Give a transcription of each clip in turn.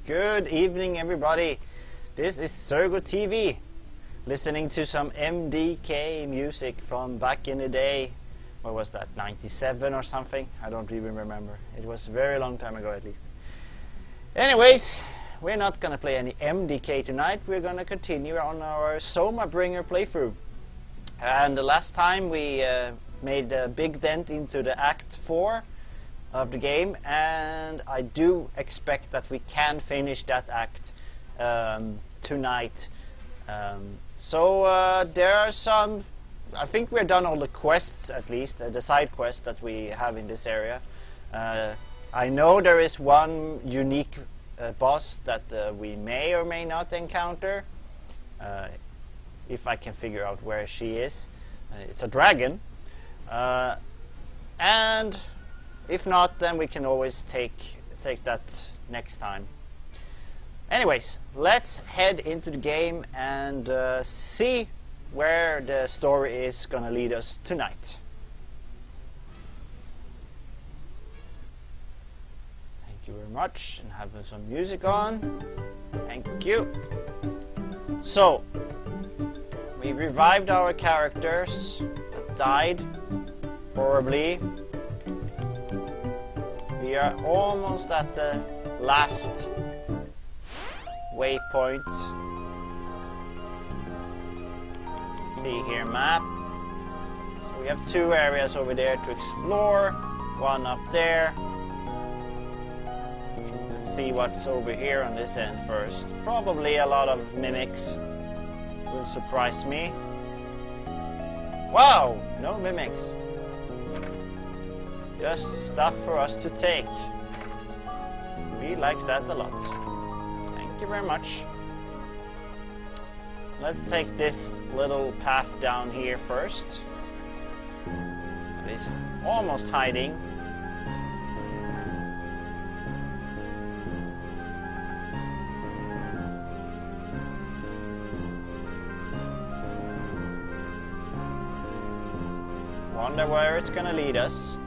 Good evening, everybody. This is ZirgoTV, listening to some MDK music from back in the day. What was that, 97 or something? I don't even remember. It was a very long time ago, at least. Anyways, we're not gonna play any MDK tonight. We're gonna continue on our Soma bringer playthrough. And the last time we made a big dent into the Act 4 of the game, and I do expect that we can finish that act tonight. So there are some, I think we've done all the quests, at least the side quests that we have in this area. I know there is one unique boss that we may or may not encounter, if I can figure out where she is. It's a dragon, and if not, then we can always take that next time. Anyways, let's head into the game and see where the story is gonna lead us tonight. Thank you very much, and have some music on. Thank you. So, we revived our characters that died horribly. We are almost at the last waypoint. Let's see here, map. So we have two areas over there to explore, one up there. Let's see what's over here on this end first. Probably a lot of mimics. Will surprise me. Wow, no mimics. Just stuff for us to take. We like that a lot. Thank you very much. Let's take this little path down here first. It is almost hiding. Wonder where it's gonna lead us.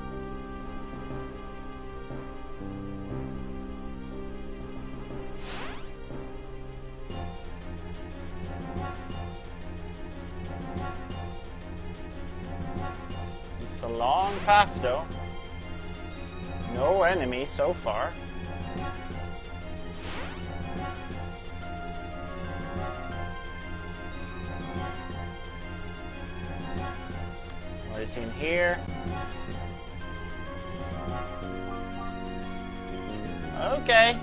It's a long path though. No enemies so far. What is in here? Okay.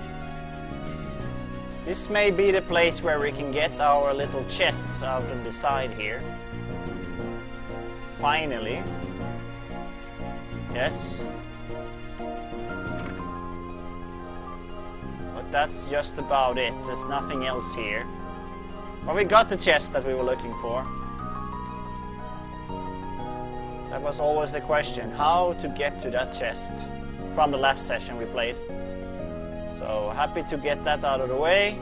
This may be the place where we can get our little chests out on the side here. Finally. Yes. But that's just about it. There's nothing else here. Well, we got the chest that we were looking for. That was always the question, how to get to that chest from the last session we played. So happy to get that out of the way.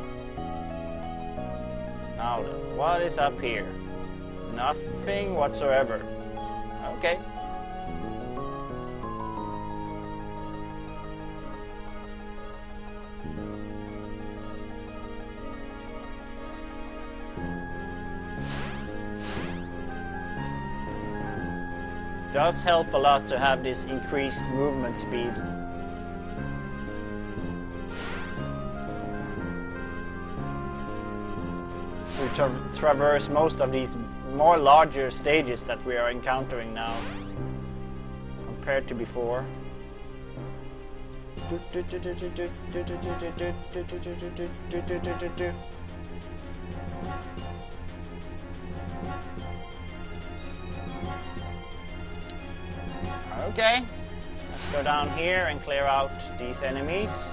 Now then, what is up here? Nothing whatsoever. Okay. Does help a lot to have this increased movement speed. We traverse most of these more larger stages that we are encountering now compared to before. Okay, let's go down here and clear out these enemies.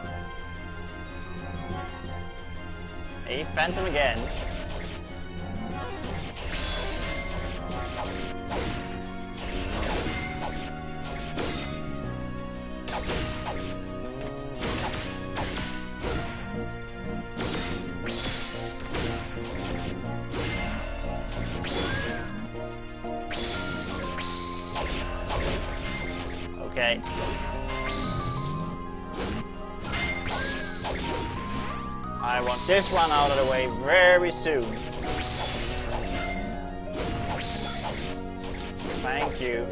A phantom again. Okay. I want this one out of the way very soon. Thank you.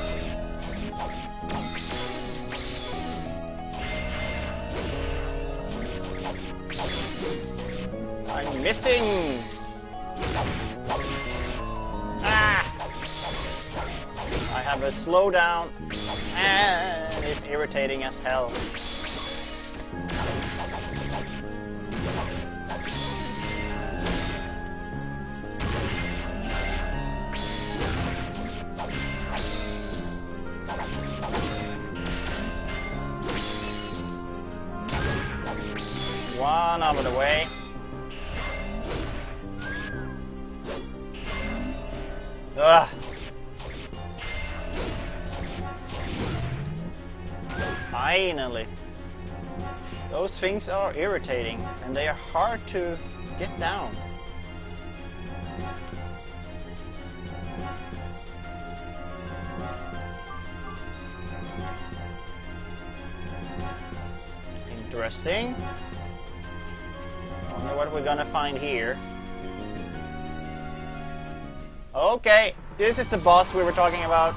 I'm missing! Ah! I have a slowdown and it's irritating as hell. One out of the way. Ugh. Finally. Those things are irritating and they are hard to get down. Interesting. Wonder what we're gonna find here. Okay, this is the boss we were talking about.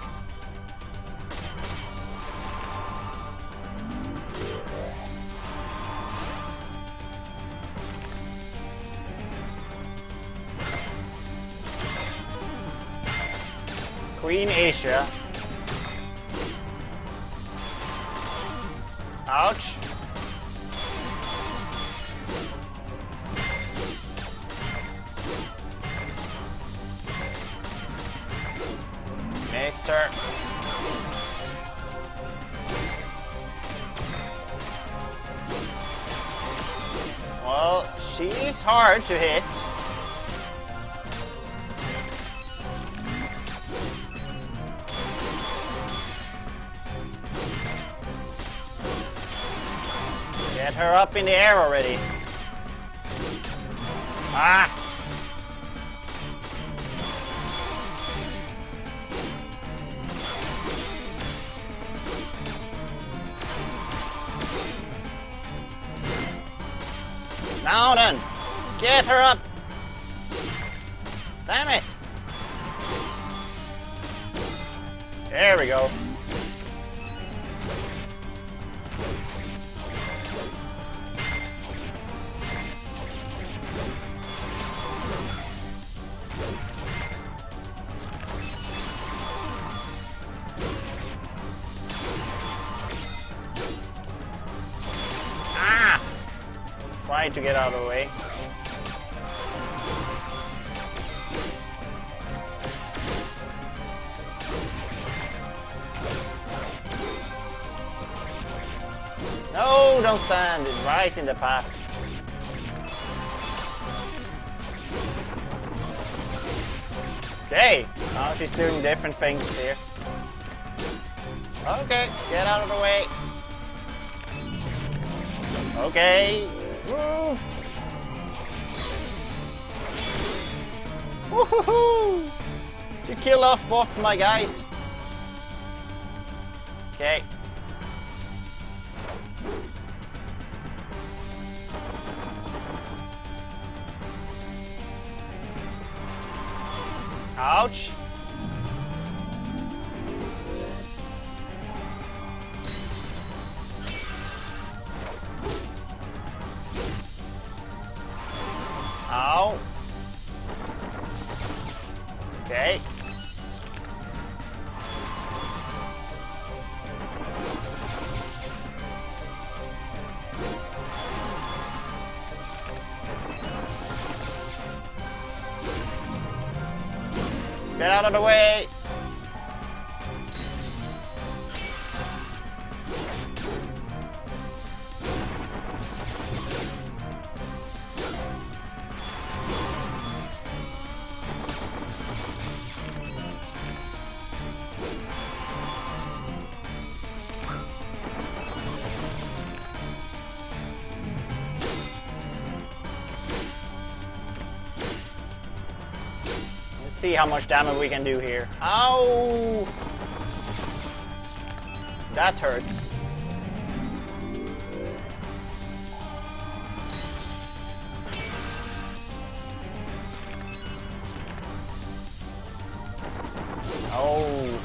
Queen Asia. Ouch. Mister. Well, she's hard to hit. Get her up in the air already. Ah! Now then, get her up! Damn it! There we go. Try to get out of the way. No, don't stand right in the path. Okay, now she's doing different things here. Okay, get out of the way. Okay. Move! Woohoo! To kill off both my guys. Okay. Ouch! Ow. Okay. Get out of the way. Let's see how much damage we can do here. Ow! That hurts. Oh.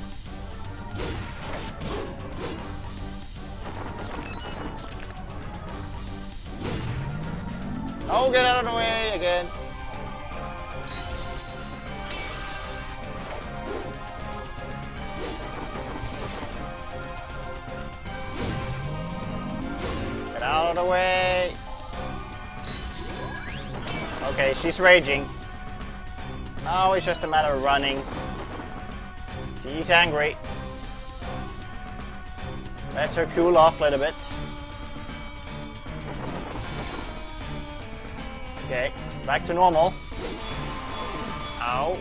Oh, get out of the way again. Get out of the way. Okay, she's raging. Now it's just a matter of running. She's angry. Let her cool off a little bit. Okay, back to normal. Ow.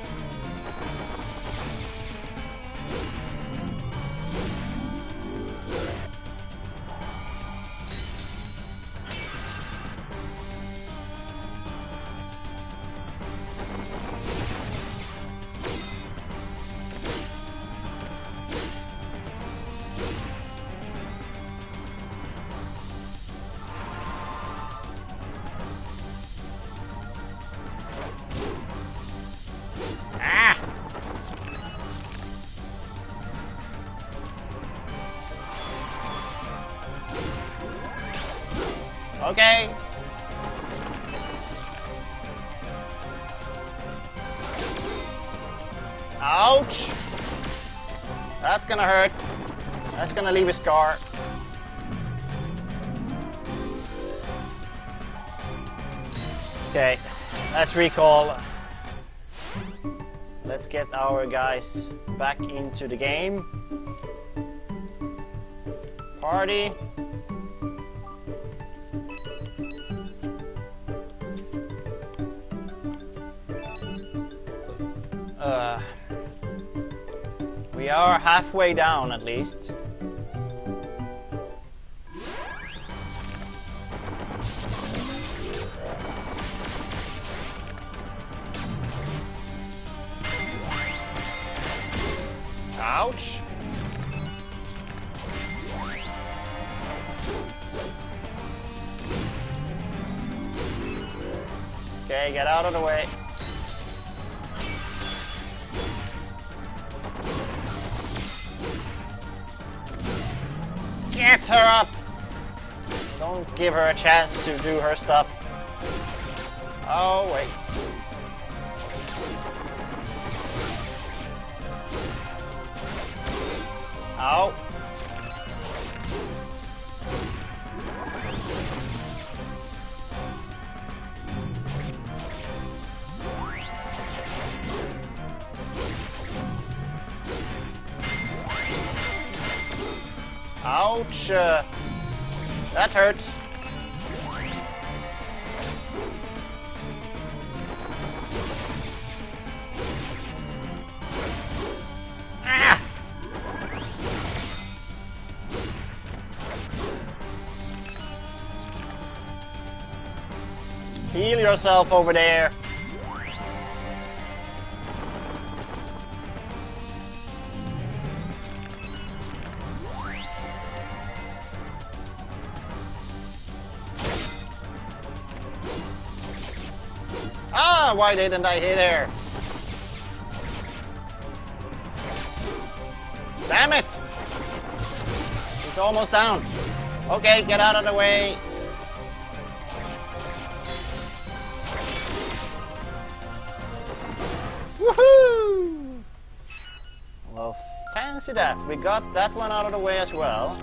Okay. Ouch. That's gonna hurt. That's gonna leave a scar. Okay, let's recall. Let's get our guys back into the game. Party. We are halfway down at least. Ouch. Okay, get out of the way. Get her up! Don't give her a chance to do her stuff. Oh, wait. Ow. Ouch! That hurt. Ah! Heal yourself over there. Ah, why didn't I hit her? Damn it! He's almost down. Okay, get out of the way. Woohoo! Well, fancy that. We got that one out of the way as well.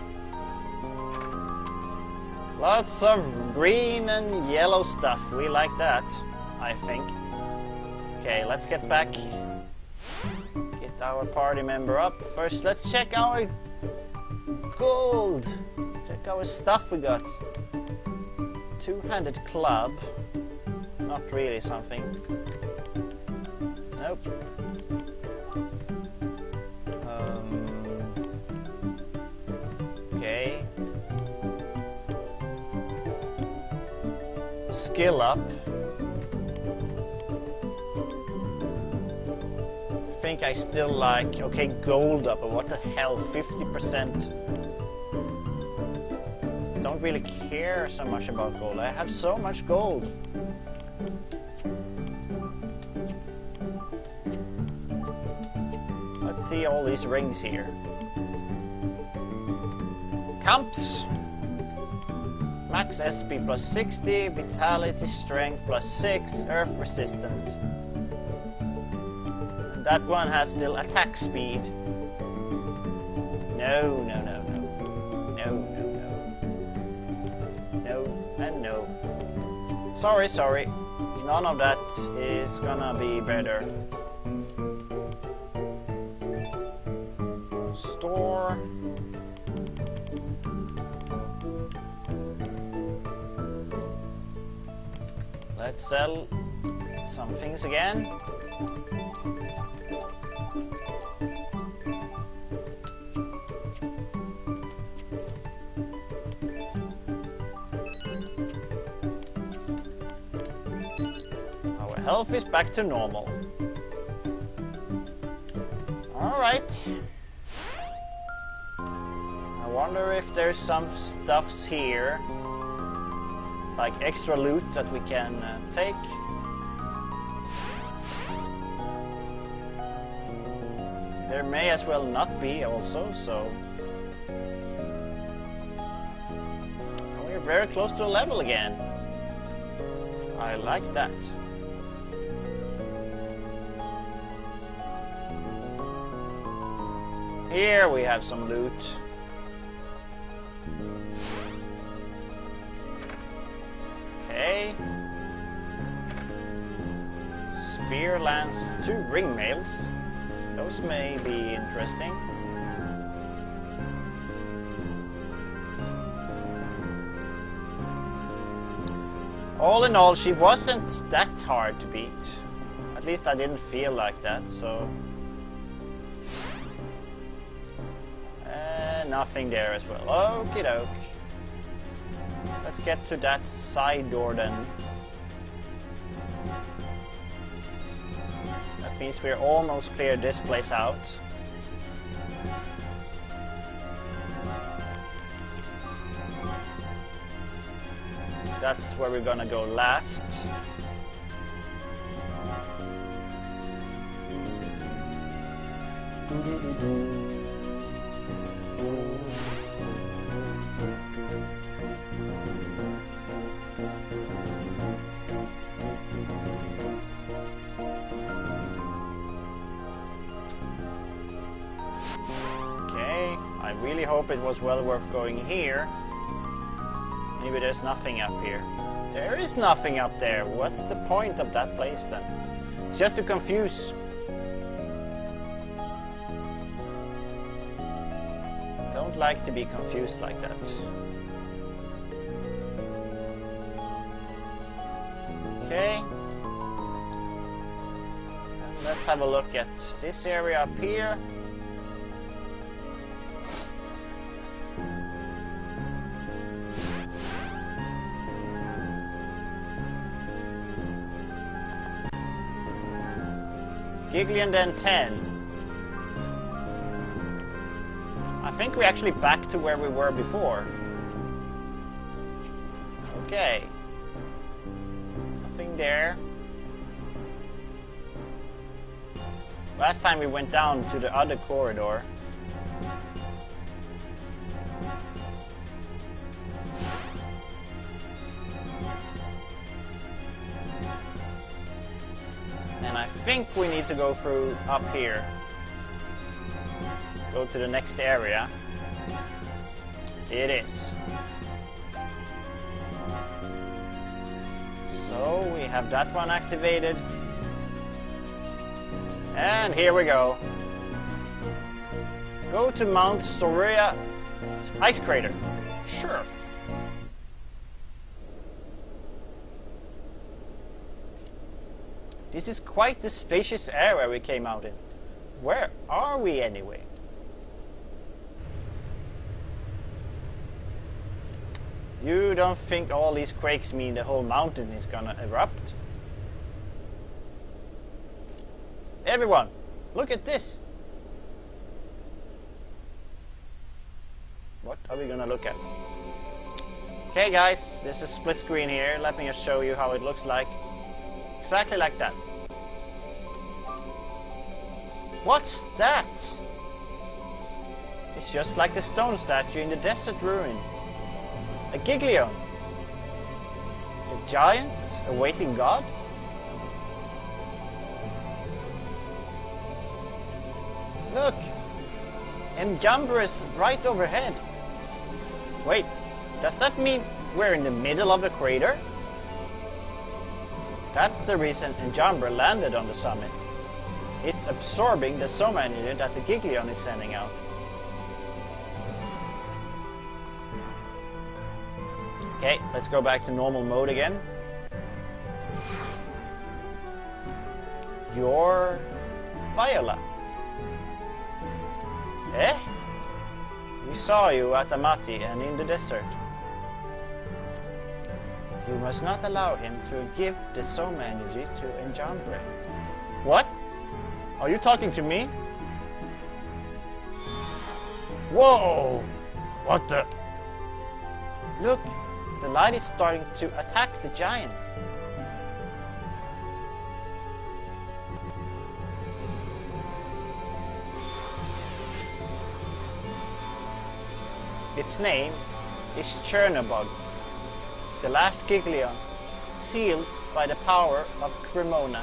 Lots of green and yellow stuff. We like that, I think. Okay, let's get back. Get our party member up. First, let's check our gold. Check our stuff we got. Two-handed club. Not really something. Nope. Okay. Skill up. I think I still like, okay, gold up, but what the hell, 50%. Don't really care so much about gold. I have so much gold. Let's see all these rings here. Camps. Max SP plus 60, Vitality, Strength plus 6, Earth Resistance. And that one has still attack speed. No, no, no, no. No, no, no. No, and no. Sorry, sorry. None of that is gonna be better. Store. Let's sell some things again. Our health is back to normal. Alright. I wonder if there's some stuffs here. Like extra loot that we can take. There may as well not be also, so... We're very close to a level again. I like that. Here we have some loot. Spear lands 2 ring mails. Those may be interesting. All in all, she wasn't that hard to beat. At least I didn't feel like that, so... nothing there as well. Okie doke. Let's get to that side door then. That means we're almost cleared this place out. That's where we're gonna go last. I really hope it was well worth going here. Maybe there's nothing up here. There is nothing up there. What's the point of that place then? It's just to confuse. Don't like to be confused like that. Okay. And let's have a look at this area up here. Giggly and then 10. I think we're actually back to where we were before. Okay. Nothing there. Last time we went down to the other corridor. And I think we need to go through up here. Go to the next area. It is. So we have that one activated. And here we go. Go to Mount Soria Ice Crater. Sure. This is quite the spacious area we came out in. Where are we anyway? You don't think all these quakes mean the whole mountain is gonna erupt? Everyone, look at this! What are we gonna look at? Okay guys, this is split screen here. Let me just show you how it looks like. Exactly like that. What's that? It's just like the stone statue in the desert ruin. A Giglion. A giant awaiting God? Look! Njambra is right overhead. Wait, does that mean we're in the middle of the crater? That's the reason Njambra landed on the summit. It's absorbing the Soma energy that the Giglion is sending out. Okay, let's go back to normal mode again. You're Viola. Eh? We saw you at Amati and in the desert. You must not allow him to give the Soma energy to Njambra. What? Are you talking to me? Whoa! What the? Look, the light is starting to attack the giant. Its name is Chernobog, the last Giglion, sealed by the power of Cremona.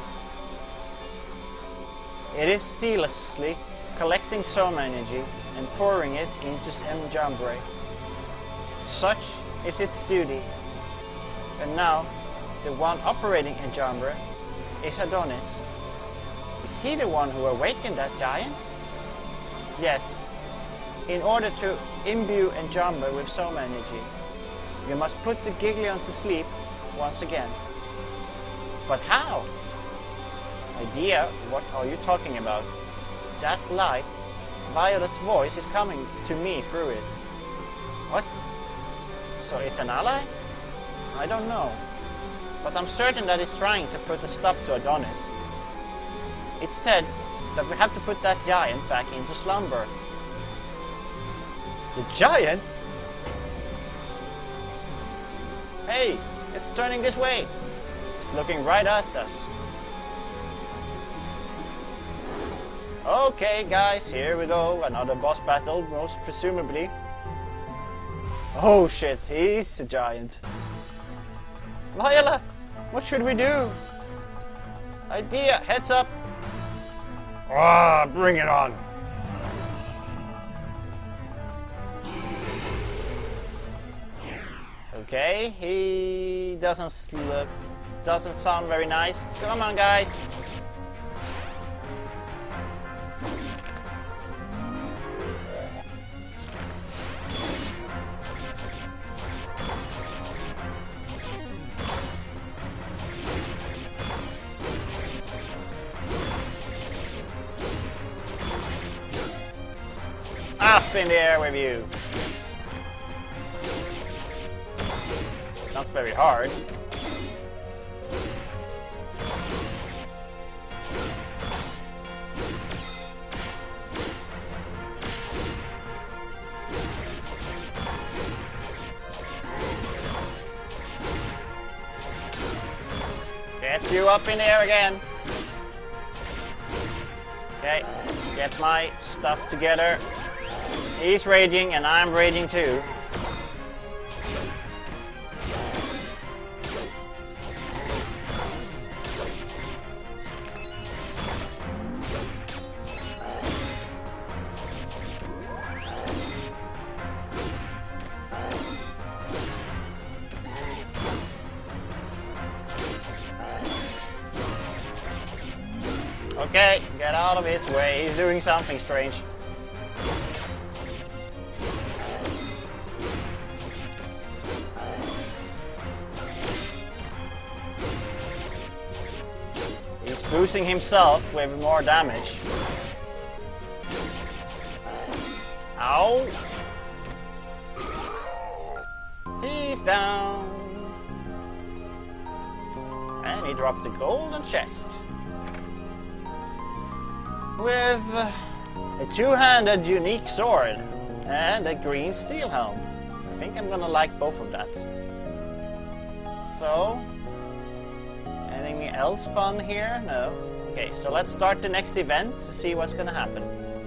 It is zealously collecting Soma energy and pouring it into Njambra. Such is its duty. And now, the one operating Njambra is Adonis. Is he the one who awakened that giant? Yes. In order to imbue Njambra with Soma energy, you must put the Giglion to sleep once again. But how? Idea, what are you talking about? That light, Viola's voice is coming to me through it. What? So it's an ally? I don't know. But I'm certain that it's trying to put a stop to Adonis. It said that we have to put that giant back into slumber. The giant? Hey, it's turning this way. It's looking right at us. Okay guys, here we go. Another boss battle, most presumably. Oh shit, he's a giant. Viola, what should we do? Idea, heads up. Ah, bring it on. Okay, he doesn't sound very nice. Come on, guys. Up in the air with you. Not very hard. Get you up in the air again. Okay, get my stuff together. He's raging and I'm raging too. Okay, get out of his way. He's doing something strange. He's boosting himself with more damage. Ow! He's down. And he dropped the golden chest. With a two-handed unique sword and a green steel helm. I think I'm gonna like both of that. So, anything else fun here? No. Okay, so let's start the next event to see what's gonna happen.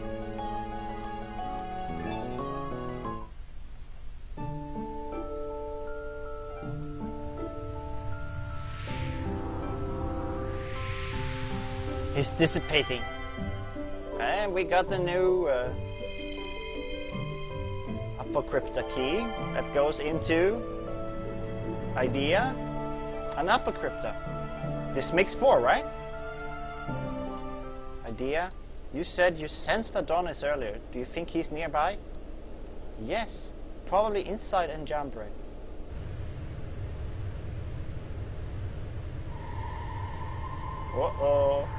He's dissipating. And we got a new apocrypta key that goes into idea and apocrypta. This makes 4, right? Idea. You said you sensed Adonis earlier. Do you think he's nearby? Yes, probably inside Enjambre. Uh-oh.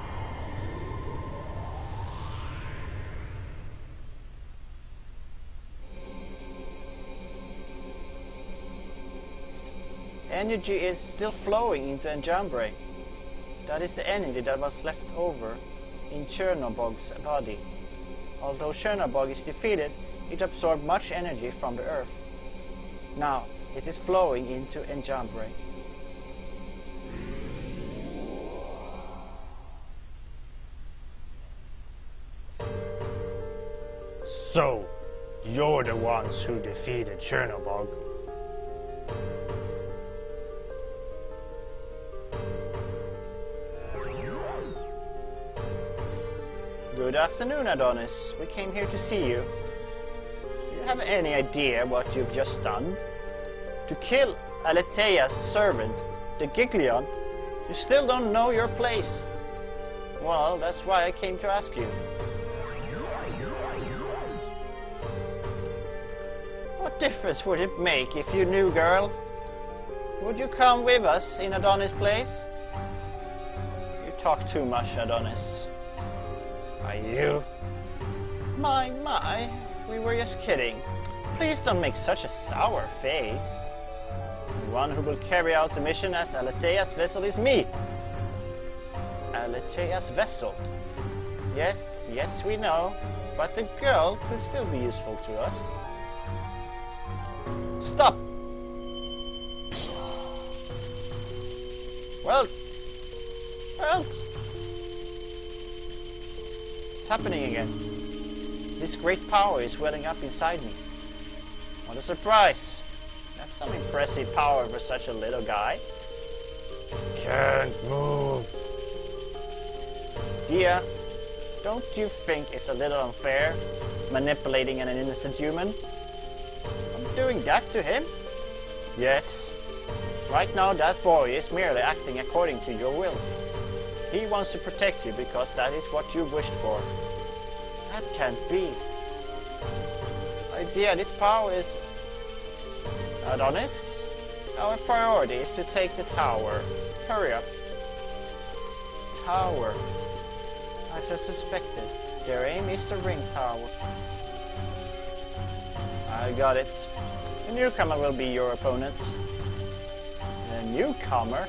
Energy is still flowing into Enjambre. That is the energy that was left over in Chernobog's body. Although Chernobog is defeated, it absorbed much energy from the Earth. Now, it is flowing into Enjambre. So, you're the ones who defeated Chernobog. Good afternoon, Adonis. We came here to see you. Do you have any idea what you've just done? To kill Alethea's servant, the Giglion, you still don't know your place. Well, that's why I came to ask you. What difference would it make if you knew, girl? Would you come with us in Adonis' place? You talk too much, Adonis. Are you? My, we were just kidding. Please don't make such a sour face. The one who will carry out the mission as Alethea's vessel is me. Alethea's vessel? Yes, we know. But the girl could still be useful to us. Stop! Well... It's happening again. This great power is welling up inside me. What a surprise! That's some impressive power for such a little guy. Can't move. Dia, don't you think it's a little unfair manipulating an innocent human? I'm doing that to him? Yes. Right now that boy is merely acting according to your will. He wants to protect you because that is what you wished for. That can't be. Idea, this power is... Adonis? Our priority is to take the tower. Hurry up. Tower. As I suspected, their aim is the ring tower. I got it. The newcomer will be your opponent. The newcomer?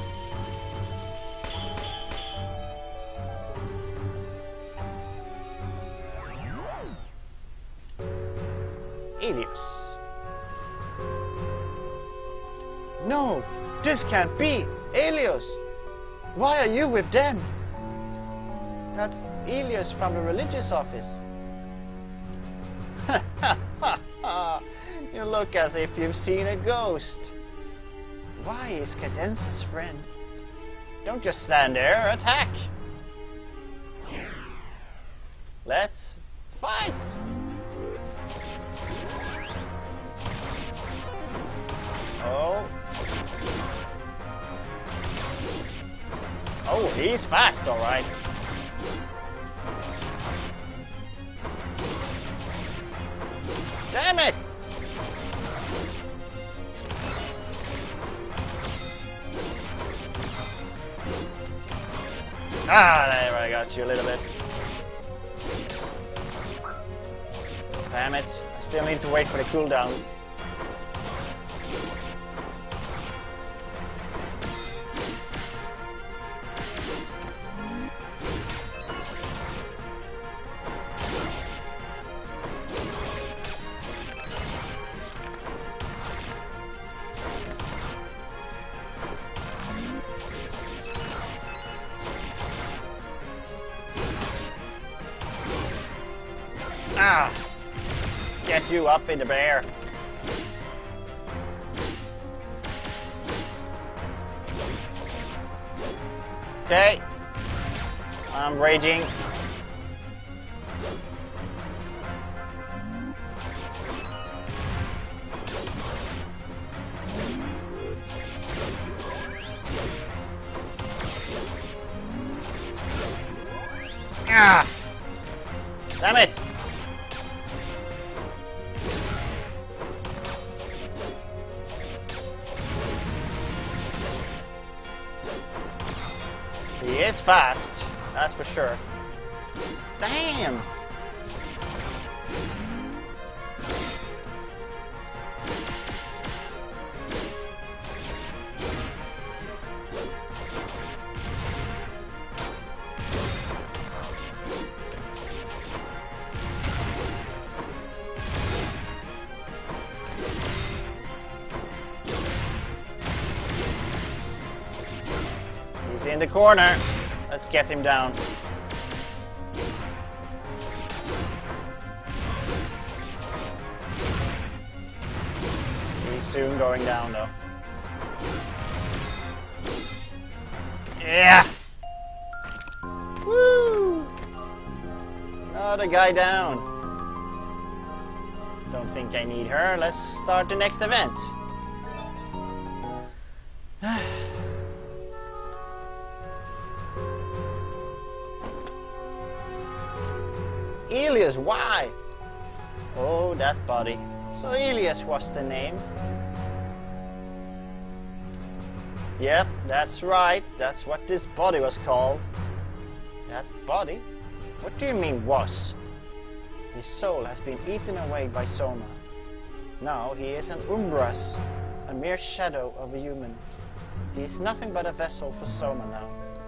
Elios. No, this can't be! Elios! Why are you with them? That's Elios from the religious office. You look as if you've seen a ghost. Why is Cadence's friend? Don't just stand there, attack! Let's fight! Oh. Oh, he's fast, alright. Damn it! Ah, there I got you a little bit. Damn it, I still need to wait for the cooldown. Ah! Get you up in the bear. Okay. I'm raging. Ah! Damn it! He is fast, that's for sure. Damn! He's in the corner. Let's get him down. He's soon going down though. Yeah! Woo! Another guy down. Don't think I need her. Let's start the next event. Elias, why? Oh, that body. So Elias was the name. Yep, that's right. That's what this body was called. That body? What do you mean was? His soul has been eaten away by Soma. Now he is an Umbras, a mere shadow of a human. He is nothing but a vessel for Soma now.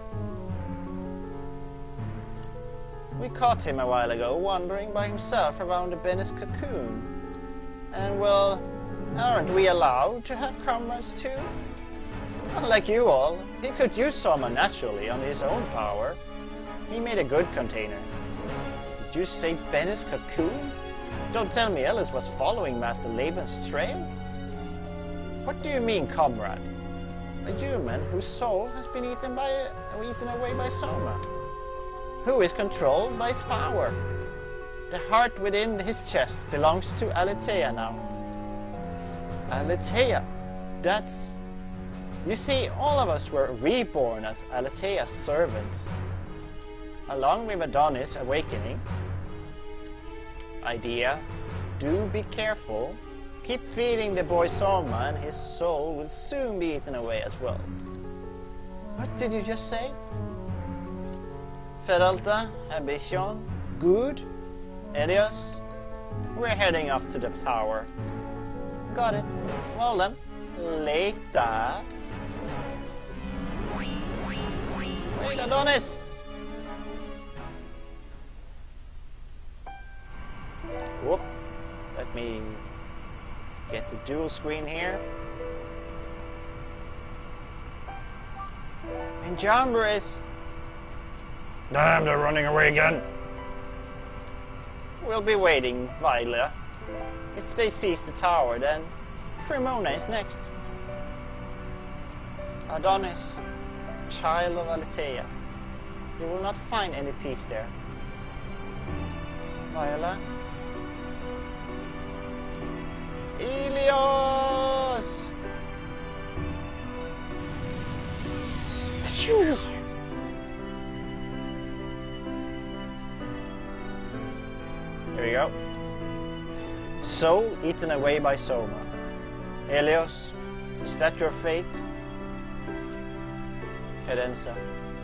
We caught him a while ago, wandering by himself around the Bennis cocoon. And well, aren't we allowed to have comrades too? Unlike you all, he could use Soma naturally on his own power. He made a good container. Did you say Bennis cocoon? Don't tell me Ellis was following Master Laban's trail? What do you mean, comrade? A human whose soul has been eaten away by Soma, who is controlled by its power. The heart within his chest belongs to Aletheia now. Aletheia? That's... You see, all of us were reborn as Aletheia's servants. Along with Adonis' awakening. Idea, do be careful. Keep feeding the boy Soma and his soul will soon be eaten away as well. What did you just say? Feralta, Ambition, good, Elias, we're heading off to the tower. Got it. Well then, later. Wait, Adonis! Whoop. Let me get the dual screen here. And Jambres. Damn, they're running away again. We'll be waiting, Viola. If they seize the tower, then Cremona is next. Adonis, child of Aletheia. You will not find any peace there. Viola. Elios! There we go. Soul eaten away by Soma. Elios, is that your fate? Cadenza.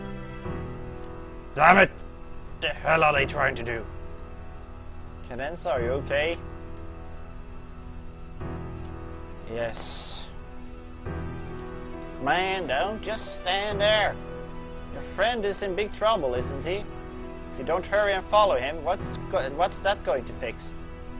Damn it! The hell are they trying to do? Cadenza, are you okay? Yes. Man, don't just stand there. Your friend is in big trouble, isn't he? If you don't hurry and follow him, what's that going to fix?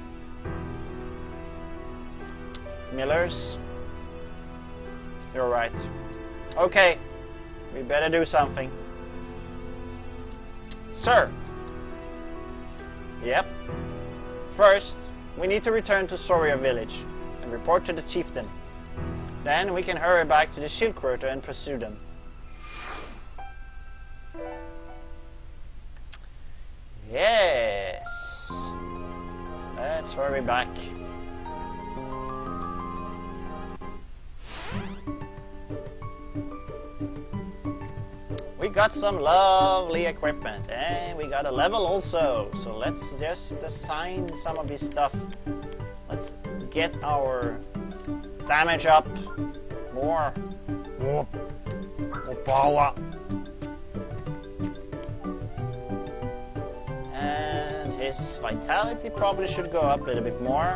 Millers? You're right. Okay, we better do something. Sir! Yep. First, we need to return to Soria village and report to the chieftain. Then we can hurry back to the Schildkröte and pursue them. Yes! Let's hurry back. We got some lovely equipment and we got a level also. So let's just assign some of this stuff. Let's get our damage up. More power. And his vitality probably should go up a little bit more.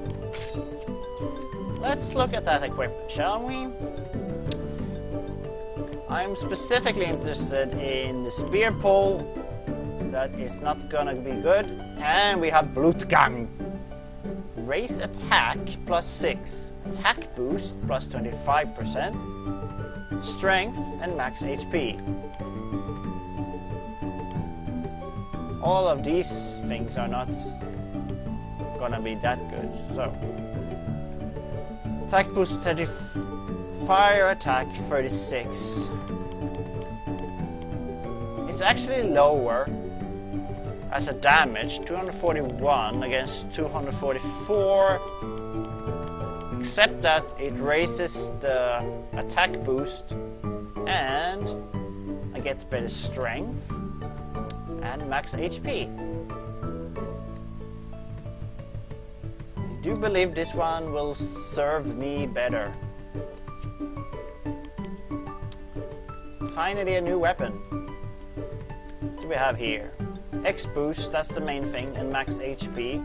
Let's look at that equipment, shall we? I'm specifically interested in the spear pole. That is not gonna be good. And we have Blutgang. Raise attack +6. Attack boost +25%. Strength and max HP. All of these things are not gonna be that good. So attack boost 30. Fire attack 36. It's actually lower as a damage, 241 against 244, except that it raises the attack boost and it gets better strength and max HP. I do believe this one will serve me better. Finally a new weapon. What do we have here? X boost, that's the main thing, and max HP.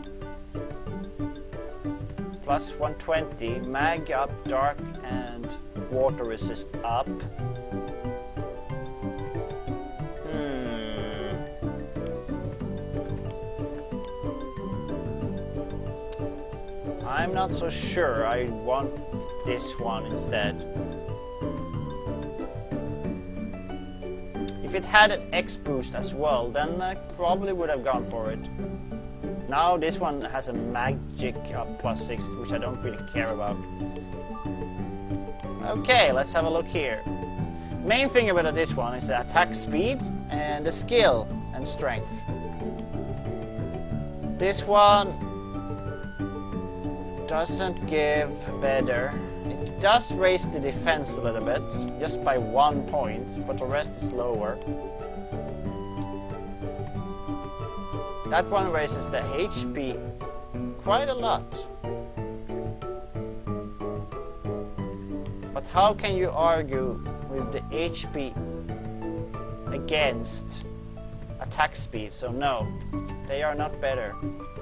Plus 120, mag up, dark and water resist up. I'm not so sure. I want this one instead. If it had an X boost as well, then I probably would have gone for it. Now this one has a magic up +6, which I don't really care about. Okay, let's have a look here. Main thing about this one is the attack speed and the skill and strength. This one doesn't give better. It does raise the defense a little bit, just by 1 point, but the rest is lower. That one raises the HP quite a lot. But how can you argue with the HP against attack speed? So no, they are not better.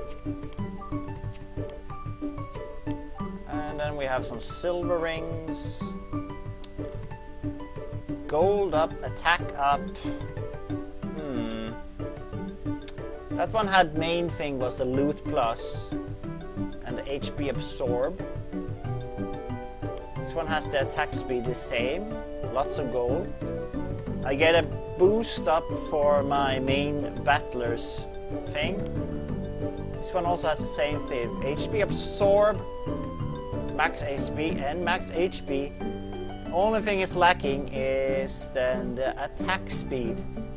And then we have some silver rings. Gold up, attack up. That one had main thing was the loot plus and the HP absorb. This one has the attack speed the same, lots of gold. I get a boost up for my main battlers thing. This one also has the same thing, HP absorb, max HP and max HP. Only thing it's lacking is then the attack speed.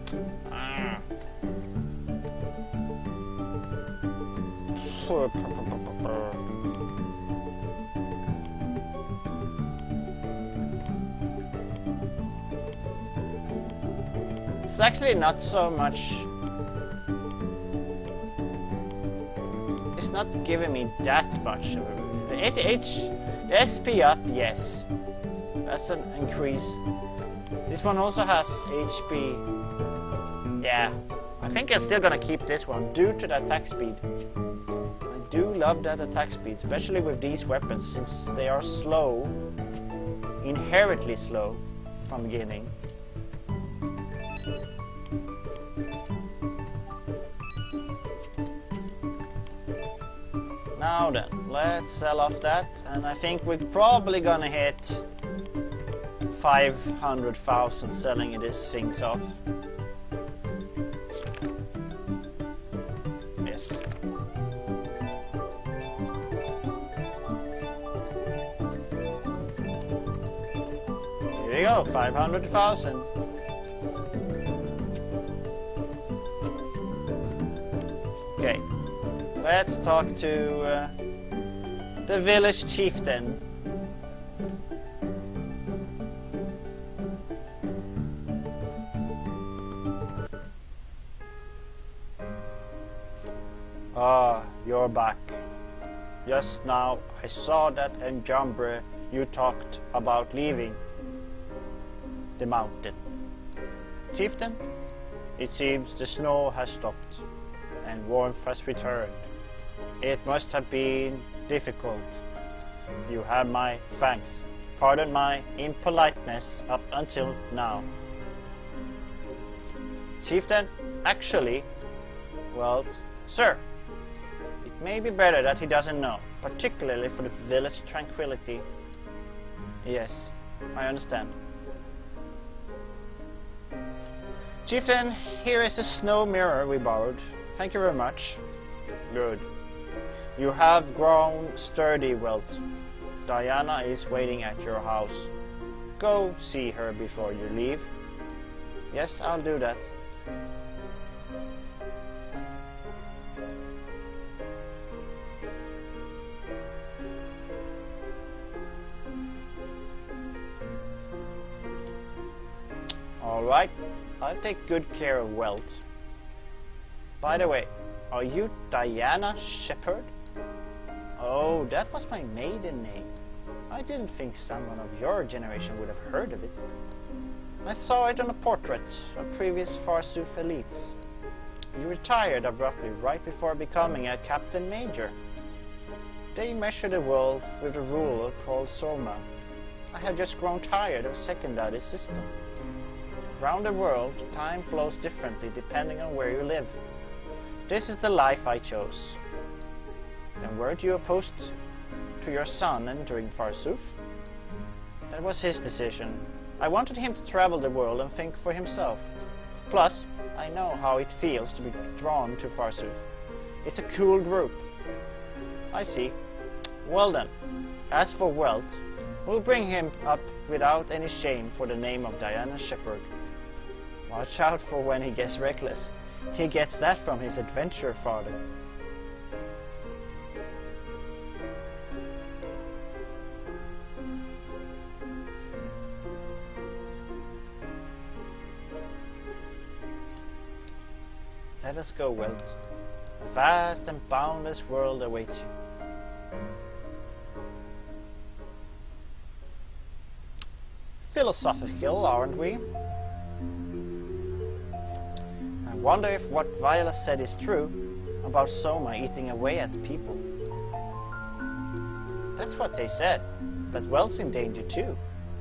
It's actually not so much. It's not giving me that much. The SP up, yes. That's an increase. This one also has HP. Yeah, I think I'm still gonna keep this one due to the attack speed. I do love that attack speed, especially with these weapons, since they are slow, inherently slow from beginning. Now then, let's sell off that, and I think we're probably gonna hit 500,000 selling these things off. Yes. Here you go, 500,000. Okay, let's talk to the village chieftain. Ah, you're back. Just now I saw that enjambre you talked about leaving the mountain. Chieftain, it seems the snow has stopped and warmth has returned. It must have been difficult. You have my thanks. Pardon my impoliteness up until now. Chieftain, actually, well, sir, it may be better that he doesn't know, particularly for the village tranquility. Yes, I understand. Chieftain, here is the snow mirror we borrowed. Thank you very much. Good. You have grown sturdy, Welt. Diana is waiting at your house. Go see her before you leave. Yes, I'll do that. Alright, I'll take good care of Welt. By the way, are you Diana Shepherd? Oh, that was my maiden name. I didn't think someone of your generation would have heard of it. I saw it on a portrait of previous Farsooth elites. You retired abruptly right before becoming a captain major. They measure the world with a ruler called Soma. I had just grown tired of secondary system. Around the world, time flows differently depending on where you live. This is the life I chose. Then weren't you opposed to your son entering Farsooth? That was his decision. I wanted him to travel the world and think for himself. Plus, I know how it feels to be drawn to Farsooth. It's a cool group. I see. Well then, as for Welt, we'll bring him up without any shame for the name of Diana Shepherd. Watch out for when he gets reckless. He gets that from his adventure father. Let us go, Welt. A vast and boundless world awaits you. Philosophical, aren't we? I wonder if what Viola said is true about Soma eating away at people. That's what they said, that Welt's in danger too.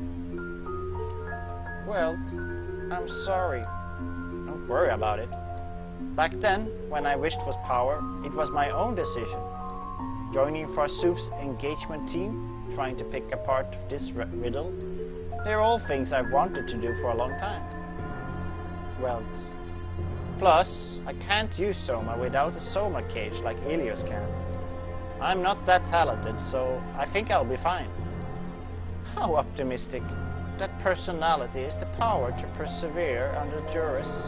Welt, I'm sorry. Don't worry about it. Back then, when I wished for power, it was my own decision. Joining Farsooth's engagement team, trying to pick apart this riddle, they're all things I've wanted to do for a long time. Welt. Plus, I can't use Soma without a Soma cage like Ilios can. I'm not that talented, so I think I'll be fine. How optimistic. That personality is the power to persevere under duress.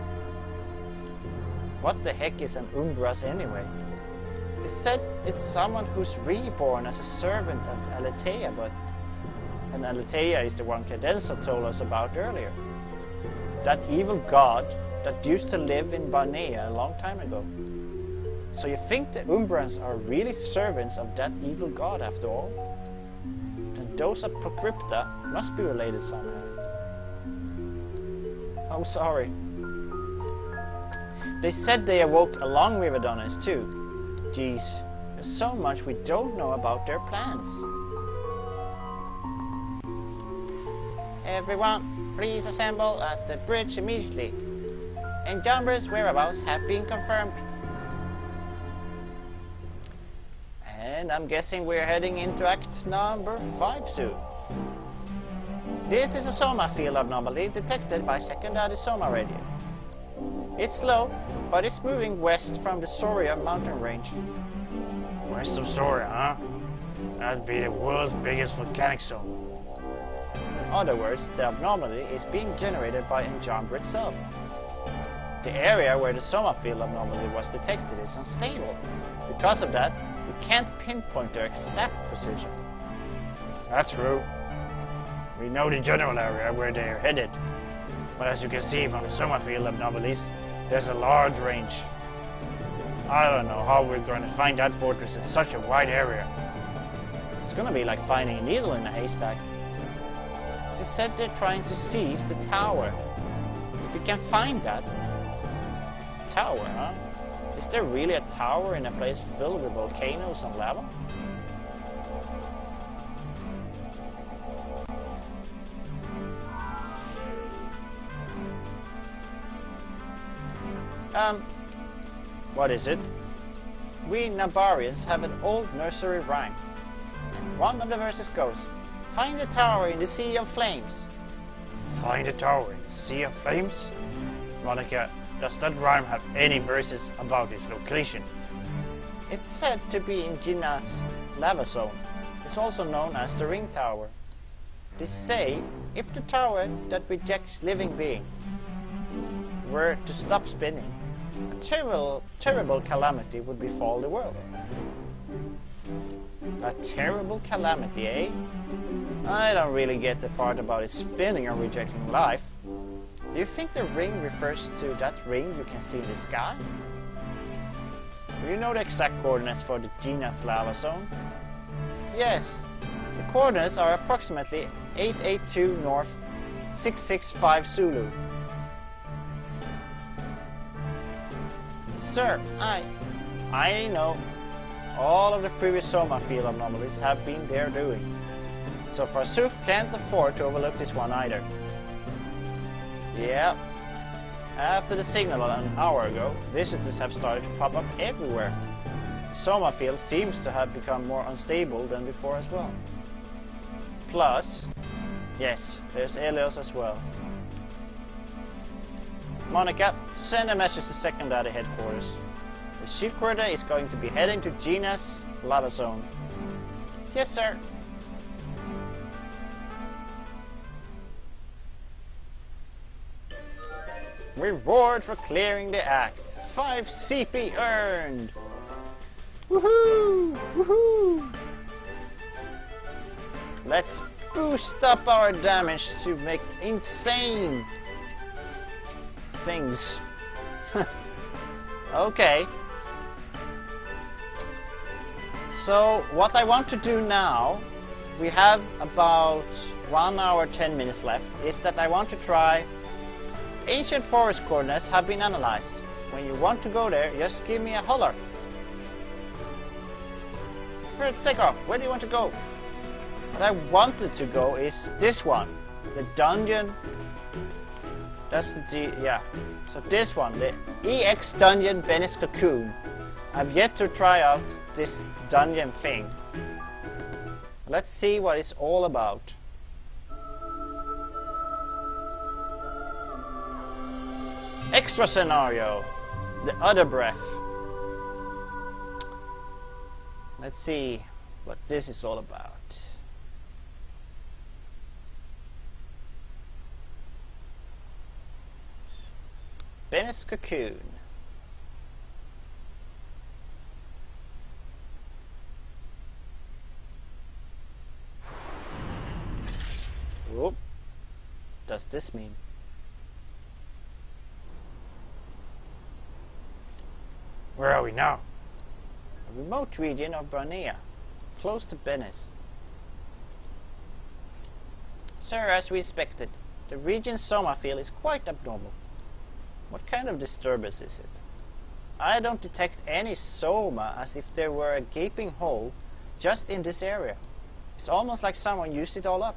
What the heck is an Umbras anyway? It said it's someone who's reborn as a servant of Aletheia, but... And Aletheia is the one Cadenza told us about earlier. That evil god that used to live in Barnea a long time ago. So you think the Umbrans are really servants of that evil god after all? Then those Apocrypta must be related somehow. Oh, sorry. They said they awoke along with Adonis too. Geez, there's so much we don't know about their plans. Everyone, please assemble at the bridge immediately. Enjambre's whereabouts have been confirmed. And I'm guessing we're heading into act number 5 soon. This is a Soma field anomaly detected by secondary Soma radio. It's slow, but it's moving west from the Soria mountain range. West of Soria, huh? That'd be the world's biggest volcanic zone. other words, the abnormality is being generated by Enjambre itself. The area where the Soma field abnormality was detected is unstable. Because of that, we can't pinpoint their exact position. That's true. We know the general area where they are headed. But as you can see from the Soma field anomalies, there's a large range. I don't know how we're going to find that fortress in such a wide area. It's gonna be like finding a needle in a haystack. They said they're trying to seize the tower. If we can find that... Tower, huh? Is there really a tower in a place filled with volcanoes and lava? What is it? We Nabarians have an old nursery rhyme. And one of the verses goes, "Find a tower in the sea of flames." Find a tower in the sea of flames? Monica, does that rhyme have any verses about its location? It's said to be in Gina's lava zone. It's also known as the Ring Tower. They say if the tower that rejects living being were to stop spinning, a terrible calamity would befall the world. A terrible calamity, eh? I don't really get the part about it spinning or rejecting life. Do you think the ring refers to that ring you can see in the sky? Do you know the exact coordinates for the Gina's lava zone? Yes, the coordinates are approximately 882 north, 665 Zulu. Sir, I know. All of the previous Soma field anomalies have been there doing. So Forsooth can't afford to overlook this one either. Yeah. After the signal an hour ago, visitors have started to pop up everywhere. The Soma field seems to have become more unstable than before as well. Plus, yes, there's Elios as well. Monica, send a message to Secondary headquarters. The shipquarter is going to be heading to Gina's lava zone. Yes, sir. Reward for clearing the act. 5 CP earned. Woohoo! Woohoo! Let's boost up our damage to make insane things. Okay. So what I want to do now, we have about 1 hour 10 minutes left, is that I want to try ancient forest coordinates have been analyzed. When you want to go there, just give me a holler. For takeoff, where do you want to go? What I wanted to go is this one, the dungeon. That's the yeah. So this one, the EX Dungeon Bennis Cocoon. I've yet to try out this dungeon thing. Let's see what it's all about. Extra scenario, the other breath. Let's see what this is all about. Bennis Cocoon. What does this mean? Where are we now? A remote region of Barnea, close to Bennis. Sir, as we expected, the region's Soma field is quite abnormal. What kind of disturbance is it? I don't detect any Soma, as if there were a gaping hole just in this area. It's almost like someone used it all up.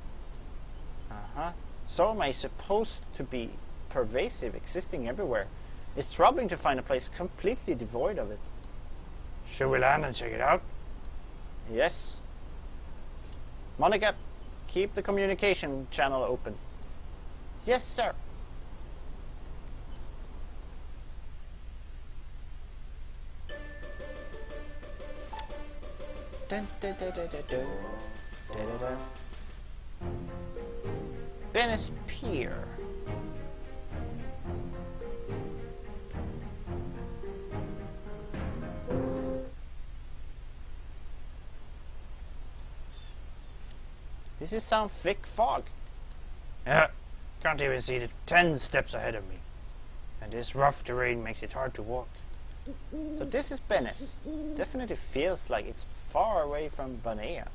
Soma is supposed to be pervasive, existing everywhere. It's troubling to find a place completely devoid of it. Should we land and check it out? Yes. Monica, keep the communication channel open. Yes, sir. Dun, dun, dun, dun, dun, dun. Dun, dun, dun. Venice Pier. This is some thick fog. Can't even see the 10 steps ahead of me. And this rough terrain makes it hard to walk. So this is Venice. Definitely feels like it's far away from Banea.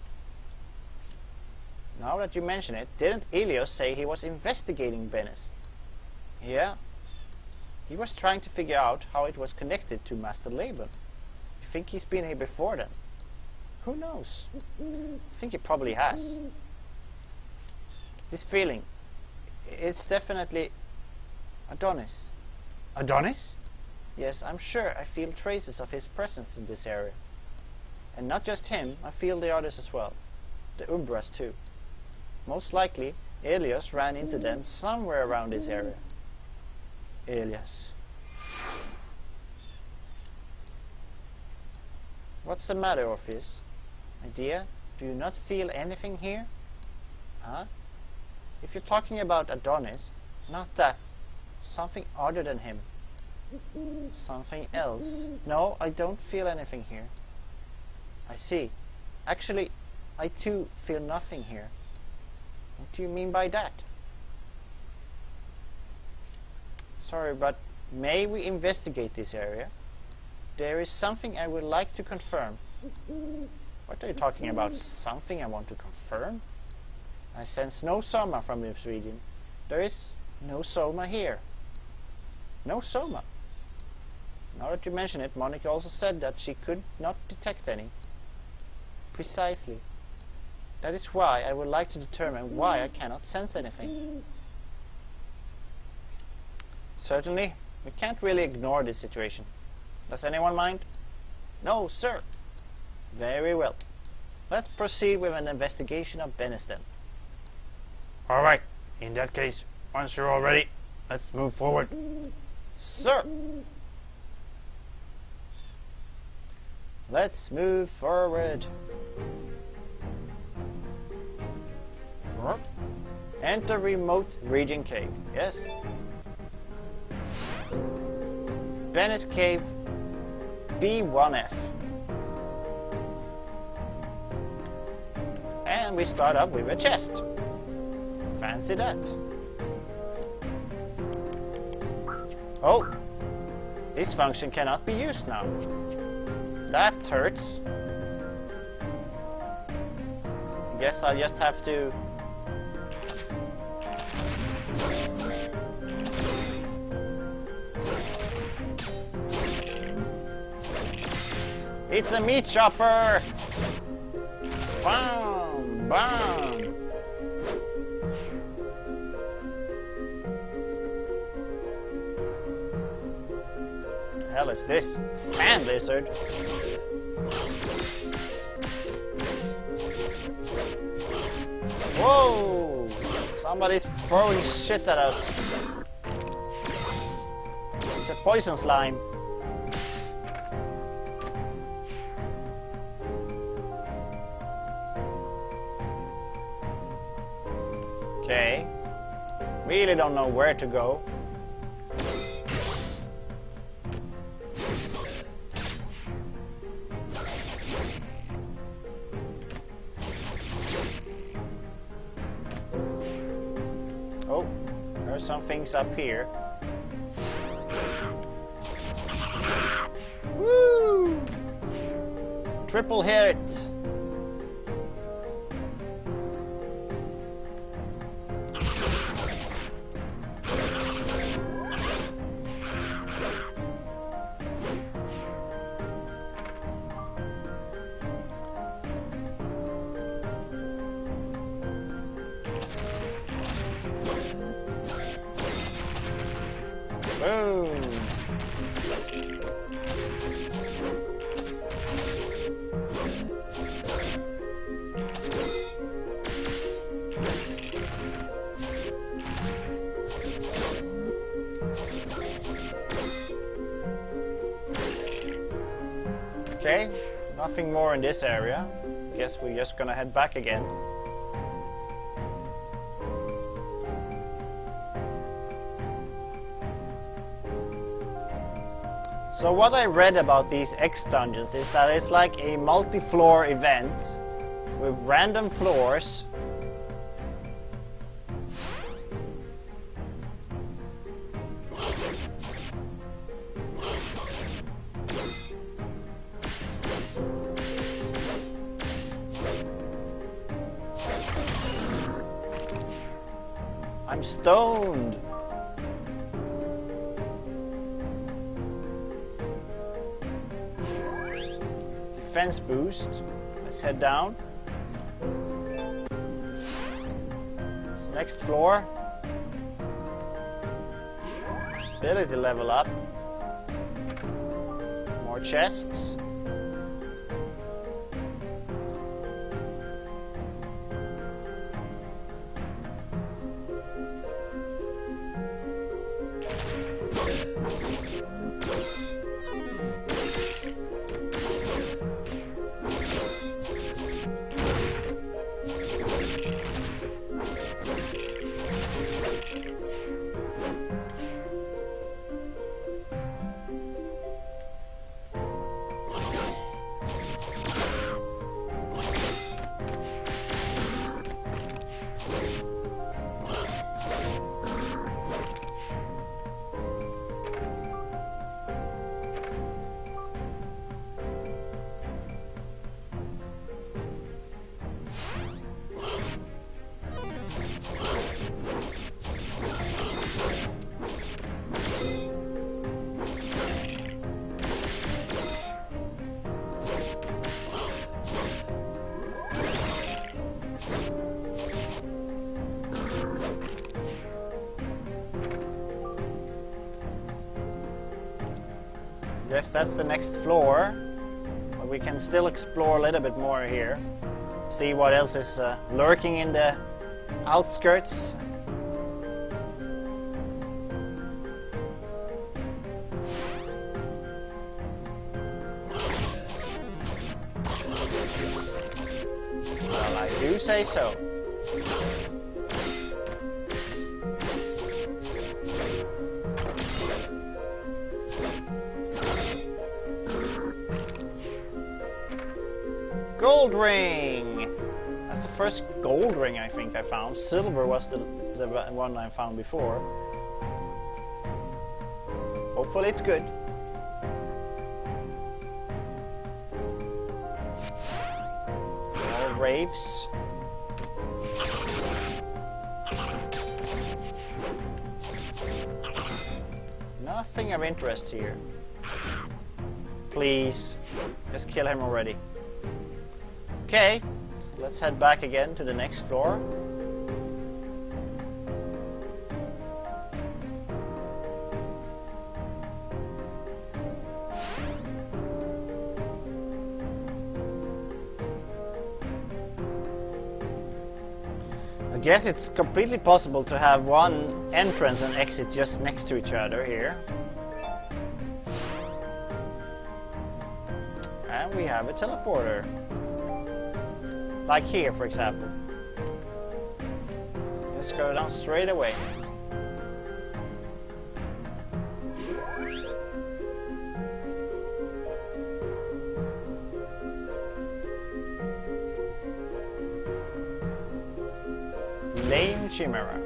Now that you mention it, didn't Elios say he was investigating Venice? Yeah. He was trying to figure out how it was connected to Master Laban. You think he's been here before then? Who knows? I think he probably has. This feeling, it's definitely Adonis. Adonis? Yes, I'm sure I feel traces of his presence in this area. And not just him, I feel the others as well. The Umbras too. Most likely, Elias ran into them somewhere around this area. Elias. What's the matter, Orpheus? My dear, do you not feel anything here? Huh? If you're talking about Adonis, not that. Something other than him. Something else. No, I don't feel anything here. I see. Actually, I too feel nothing here. What do you mean by that? Sorry, but may we investigate this area? There is something I would like to confirm. What are you talking about? Something I want to confirm? I sense no Soma from this region. There is no Soma here. No Soma. Now that you mention it, Monica also said that she could not detect any. Precisely. That is why I would like to determine why I cannot sense anything. Certainly, we can't really ignore this situation. Does anyone mind? No, sir. Very well. Let's proceed with an investigation of Venice then. Alright, in that case, once you're all ready, let's move forward. Sir! Let's move forward. Enter remote region cave. Yes. Venice cave B1F. And we start up with a chest. Fancy that. Oh, this function cannot be used now. That hurts. I guess I'll just have to... It's a meat chopper! Spam! Bam! The hell is this? Sand lizard? Whoa! Somebody's throwing shit at us. It's a poison slime. Okay. Really don't know where to go. Oh, there are some things up here. Woo! Triple hit! Boom! Okay, nothing more in this area. Guess we're just gonna head back again. So what I read about these X dungeons is that it's like a multi-floor event with random floors. I'm stoned. Defense boost. Let's head down. Next floor. Ability level up. More chests. Guess that's the next floor, but we can still explore a little bit more here. See what else is lurking in the outskirts. Well, I do say so. Gold ring! That's the first gold ring I think I found. Silver was the one I found before. Hopefully it's good. More raves. Nothing of interest here. Please, just kill him already. Okay, let's head back again to the next floor. I guess it's completely possible to have one entrance and exit just next to each other here. And we have a teleporter. Like here, for example. Let's go down straight away. Lame Chimera.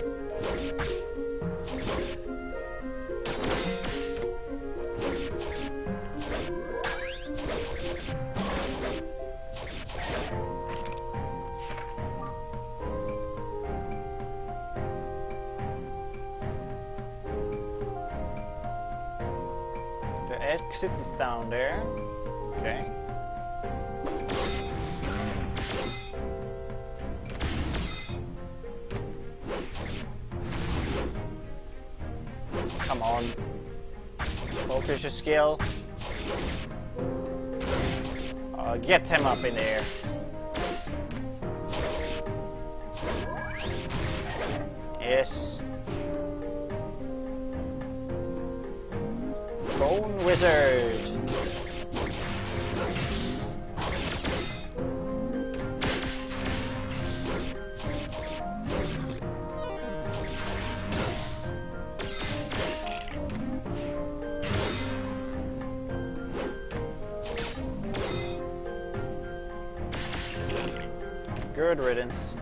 The exit is down there. Okay. Come on. Focus your skill. Get him up in there. Yes. Bone Wizard. Good riddance.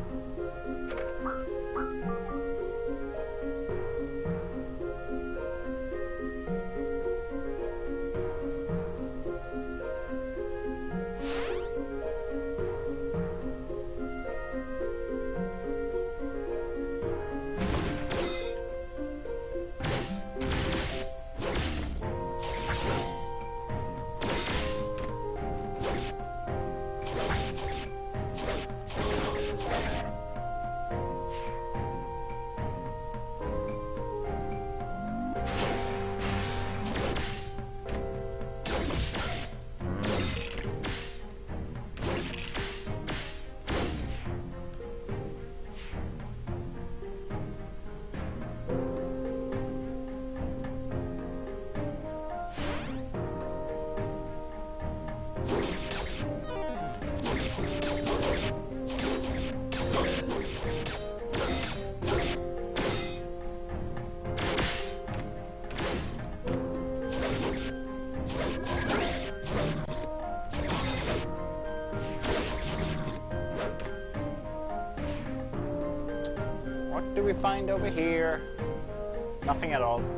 What do we find over here? Nothing at all.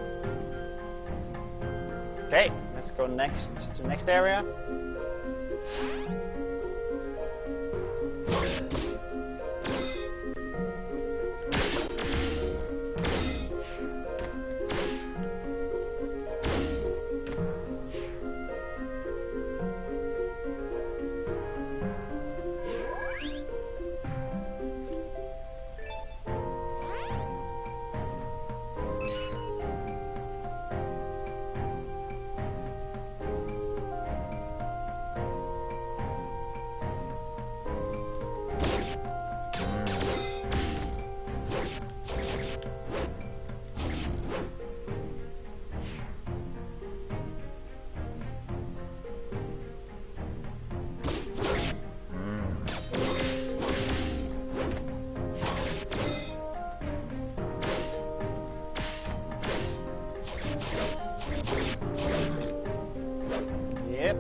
Okay, let's go next to the next area. Yep.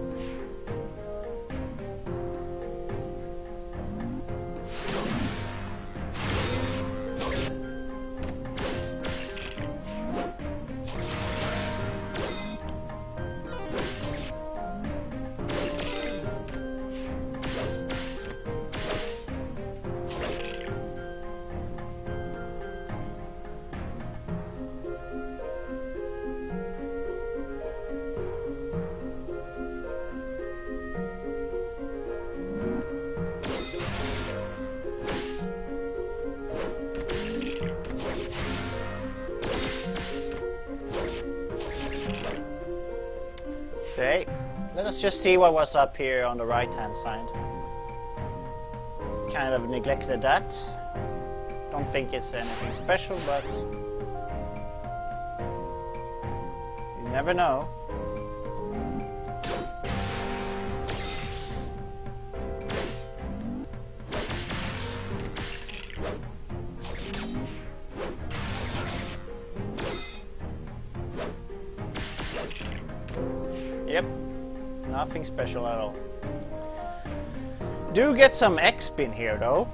Okay, let us just see what was up here on the right hand side. Kind of neglected that. Don't think it's anything special, but you never know. Yep, nothing special at all. Do get some X-Spin here though.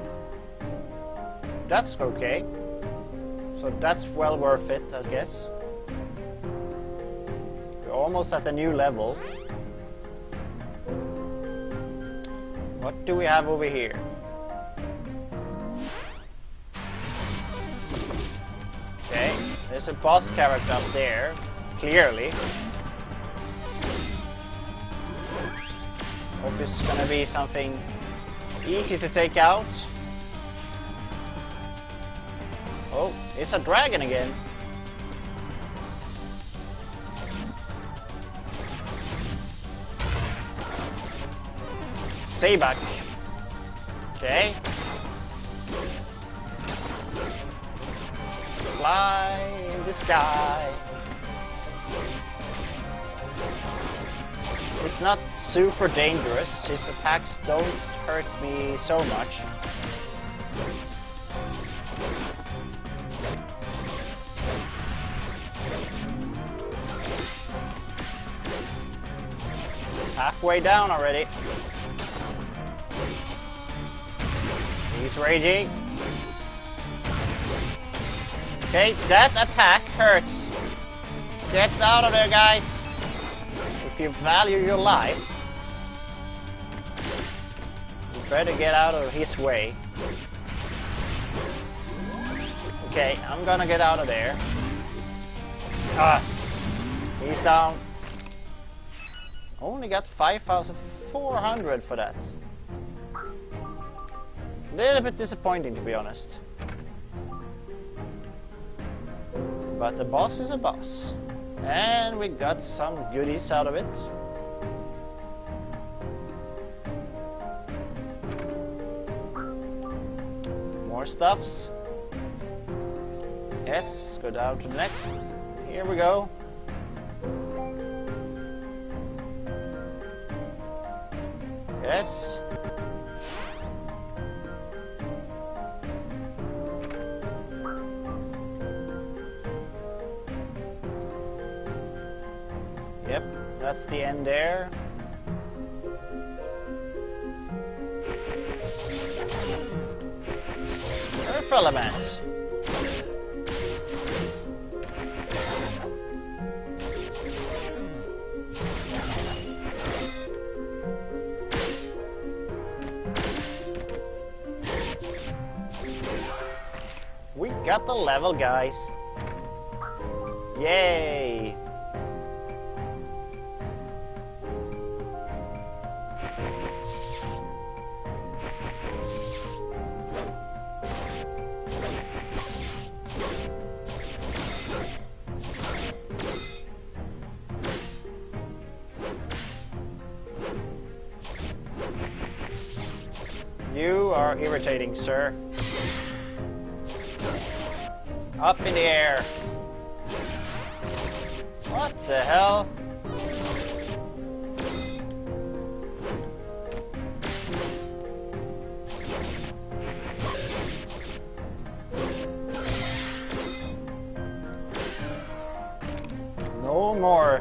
That's okay. So that's well worth it, I guess. We're almost at a new level. What do we have over here? Okay, there's a boss character up there, clearly. Hope this is gonna be something easy to take out. Oh, it's a dragon again. Sayback. Okay. Fly in the sky. It's not super dangerous. His attacks don't hurt me so much. Halfway down already. He's raging. Okay, that attack hurts. Get out of there, guys. If you value your life, you better get out of his way. Okay, I'm gonna get out of there. Ah, he's down. Only got 5,400 for that. Little bit disappointing, to be honest. But the boss is a boss. And we got some goodies out of it. More stuffs. Yes, go down to the next. Here we go. Yes. Yep, that's the end there. Earth element. We got the level, guys. Yay! You are irritating, sir. Up in the air. What the hell? No more.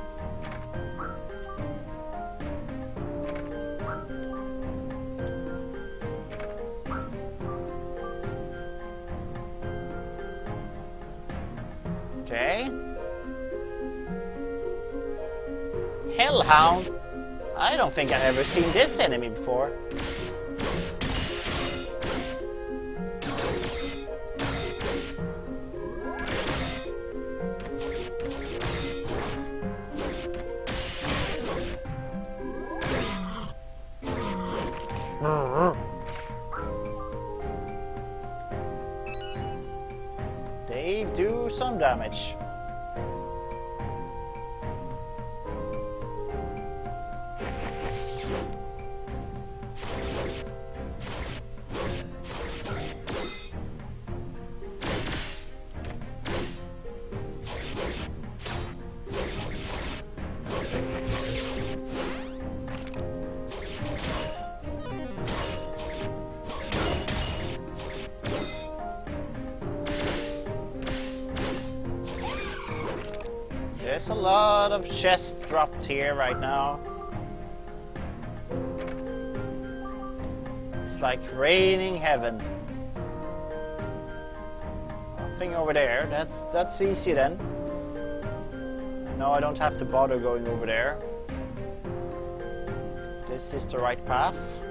Okay. Hellhound? I don't think I've ever seen this enemy before. They do some damage. There's a lot of chests dropped here right now. It's like raining heaven. Nothing over there. That's easy then. No, I don't have to bother going over there. This is the right path.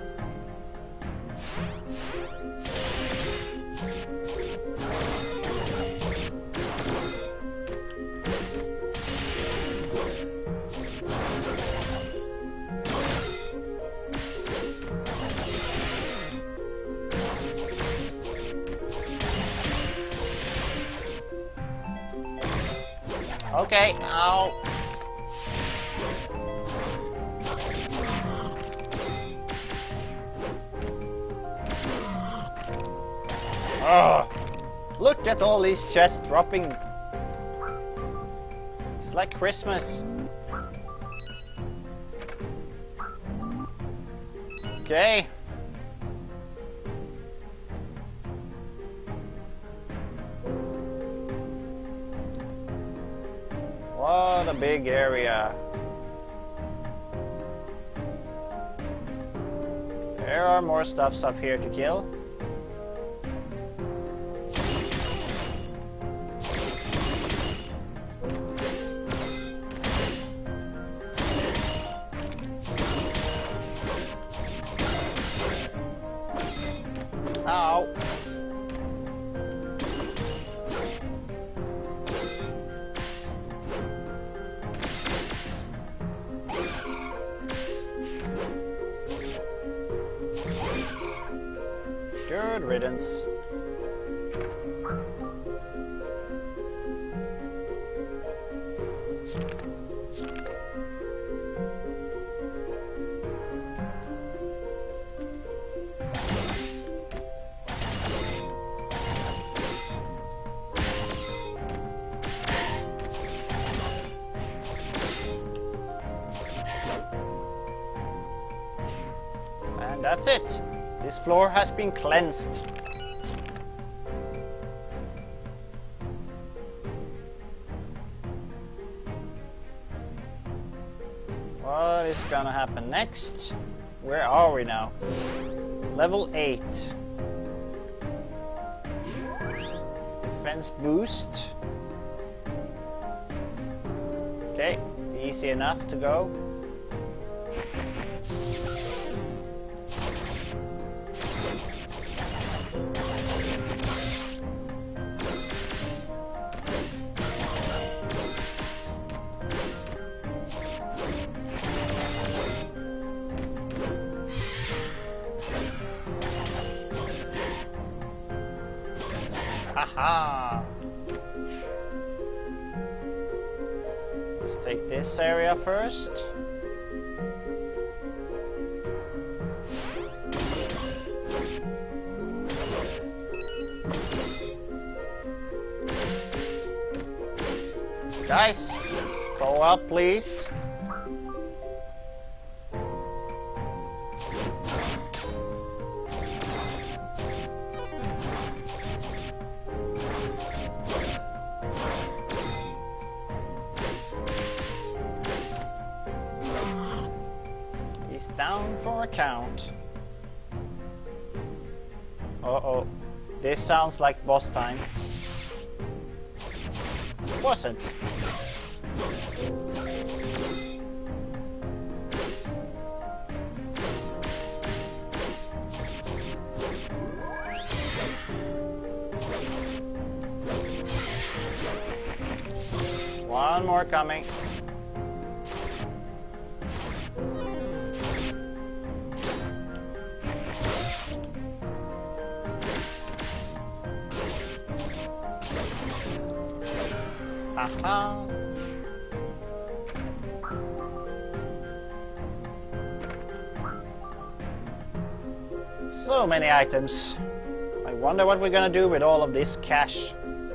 Okay, ow. Oh, look at all these chests dropping. It's like Christmas. Okay. What a big area. There are more stuffs up here to kill. Good riddance. And that's it. This floor has been cleansed. What is gonna happen next? Where are we now? Level 8. Defense boost. Okay, easy enough to go. Haha! Let's take this area first. Guys, go up, please. He's down for a count. Uh-oh. This sounds like boss time. Wasn't. One more coming. Haha. So many items. I wonder what we're gonna do with all of this cash.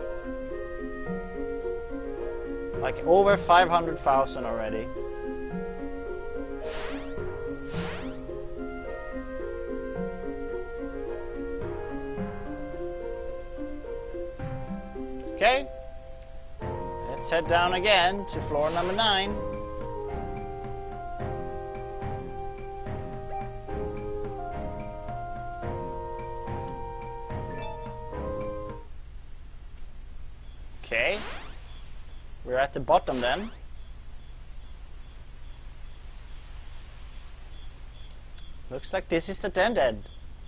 Like over 500,000 already. Okay. Let's head down again to floor number 9. Okay. We're at the bottom then. Looks like this is a dead end.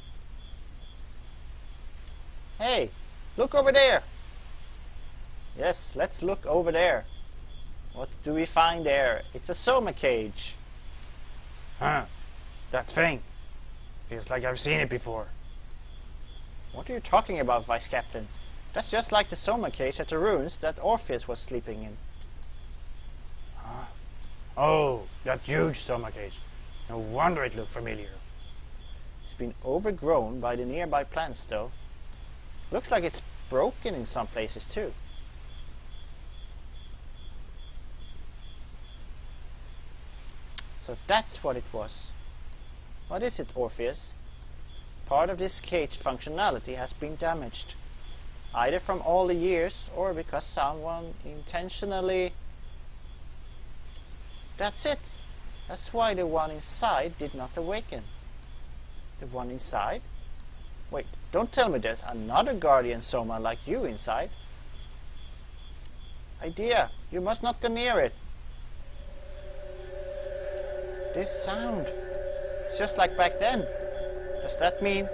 Hey, look over there. Yes, let's look over there. What do we find there? It's a Soma cage. Huh, that thing. Feels like I've seen it before. What are you talking about, Vice Captain? That's just like the Soma cage at the ruins that Orpheus was sleeping in. Huh? Oh, that huge Soma cage. No wonder it looked familiar. It's been overgrown by the nearby plants though. Looks like it's broken in some places too. So that's what it was. What is it, Orpheus? Part of this cage functionality has been damaged. Either from all the years or because someone intentionally... That's it! That's why the one inside did not awaken. The one inside? Wait, don't tell me there's another Guardian Soma like you inside. Idea, you must not go near it. This sound, it's just like back then. Does that mean...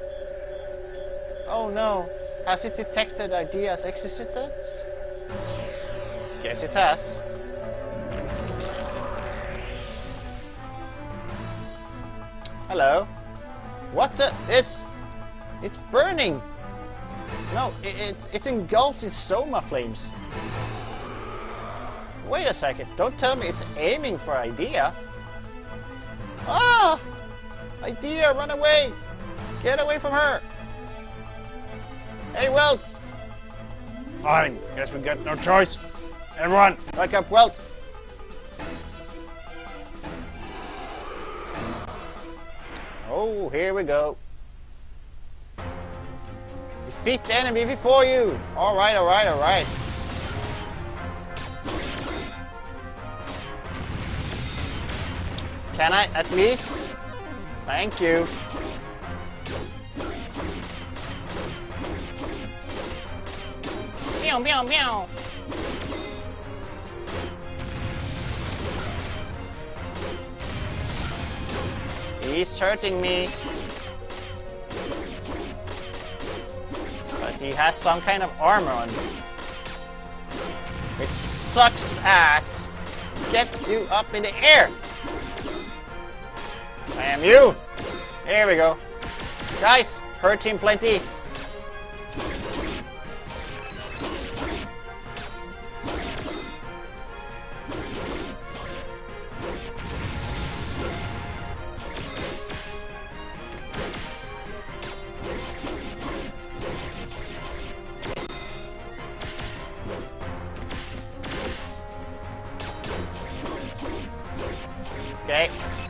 Oh no, has it detected Idea's existence? Guess it has. Hello. What the... It's... It's burning! No, it's engulfed in Soma flames. Wait a second, don't tell me it's aiming for Idea. Ah! Idea, run away! Get away from her! Hey, Welt! Fine, guess we got no choice. Everyone, back up Welt! Oh, here we go. Defeat the enemy before you! Alright, alright, alright. Can I at least? Thank you. Meow, meow, meow. He's hurting me. But he has some kind of armor on. Which sucks ass. Get you up in the air. I am you. There we go. Guys, hurt him plenty. Okay.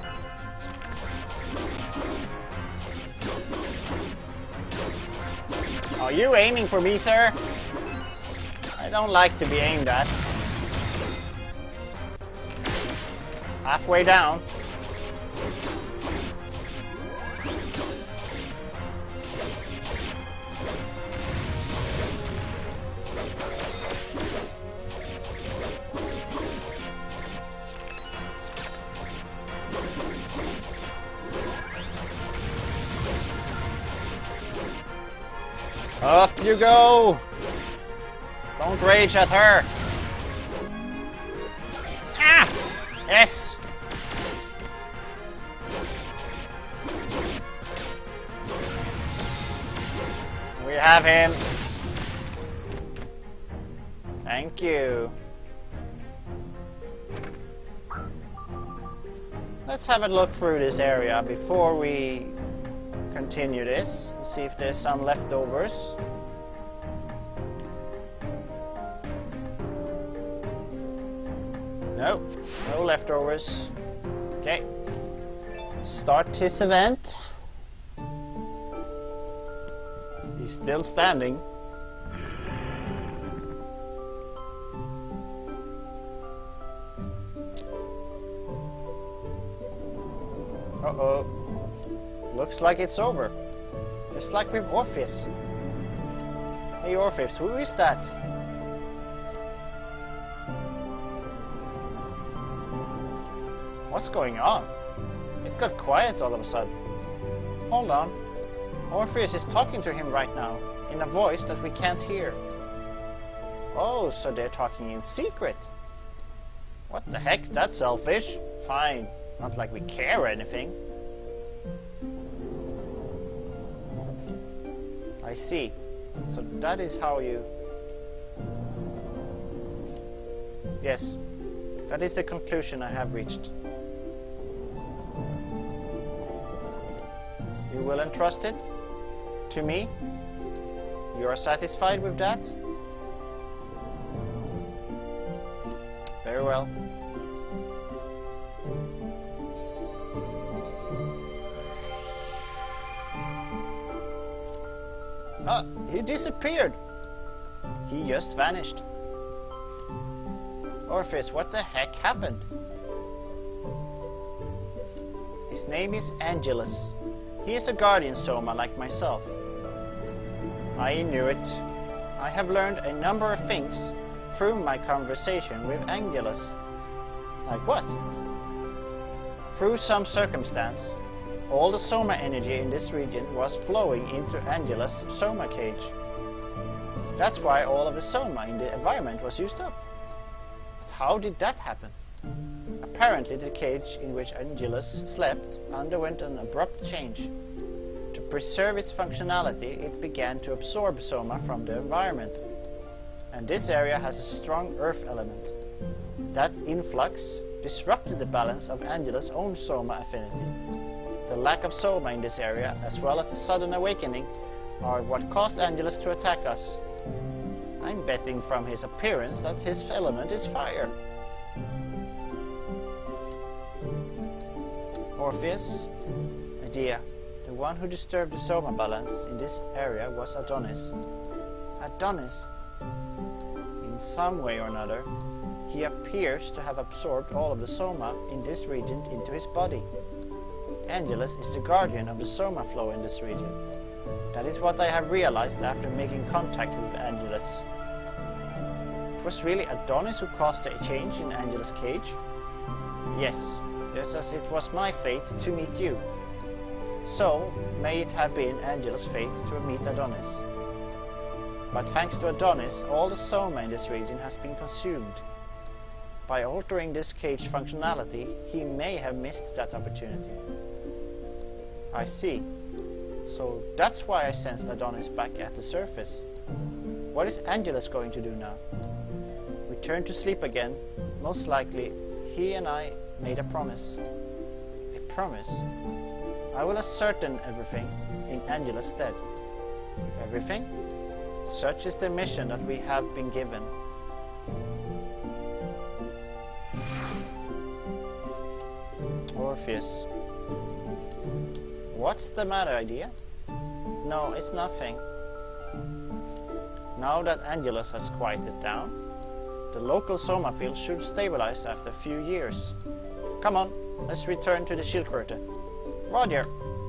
Are you aiming for me, sir? I don't like to be aimed at. Halfway down. Up you go! Don't rage at her! Ah! Yes! We have him! Thank you! Let's have a look through this area before we continue this. See if there's some leftovers. No, no leftovers. Okay. Start his event. He's still standing. Uh-oh. Looks like it's over. Just like with Orpheus. Hey Orpheus, who is that? What's going on? It got quiet all of a sudden. Hold on. Orpheus is talking to him right now, in a voice that we can't hear. Oh, so they're talking in secret. What the heck? That's selfish. Fine. Not like we care or anything. I see. So that is how you... Yes. That is the conclusion I have reached. You will entrust it to me? You are satisfied with that? Very well. Ah, he disappeared. He just vanished. Orpheus, what the heck happened? His name is Angelus. He is a guardian Soma like myself. I knew it. I have learned a number of things through my conversation with Angelus. Like what? Through some circumstance, all the Soma energy in this region was flowing into Angelus' Soma cage. That's why all of the Soma in the environment was used up. But how did that happen? Apparently the cage in which Angelus slept underwent an abrupt change. To preserve its functionality, it began to absorb Soma from the environment. And this area has a strong earth element. That influx disrupted the balance of Angela's own Soma affinity. The lack of Soma in this area, as well as the sudden awakening, are what caused Angelus to attack us. I'm betting from his appearance that his element is fire. Orpheus? Idea. The one who disturbed the Soma balance in this area was Adonis. Adonis? In some way or another, he appears to have absorbed all of the Soma in this region into his body. Angelus is the guardian of the Soma flow in this region. That is what I have realized after making contact with Angelus. It was really Adonis who caused the change in Angelus' cage? Yes, just as it was my fate to meet you. So, may it have been Angelus' fate to meet Adonis. But thanks to Adonis, all the Soma in this region has been consumed. By altering this cage functionality, he may have missed that opportunity. I see. So that's why I sensed Adonis back at the surface. What is Angelus going to do now? Return to sleep again. Most likely, he and I made a promise. A promise? I will ascertain everything in Angelus' stead. Everything? Such is the mission that we have been given. Orpheus. What's the matter, idea? No, it's nothing. Now that Angelus has quieted down, the local Soma field should stabilize after a few years. Come on, let's return to the Schildkröte. Roger.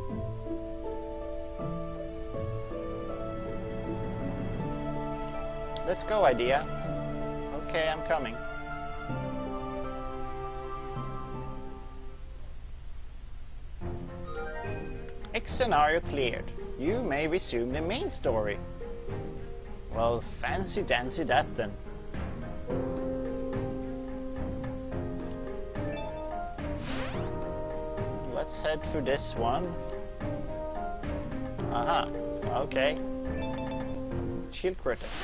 Let's go, idea. Okay, I'm coming. X scenario cleared. You may resume the main story. Well, fancy dancy that then. Let's head through this one. Aha, okay. Schildkröte.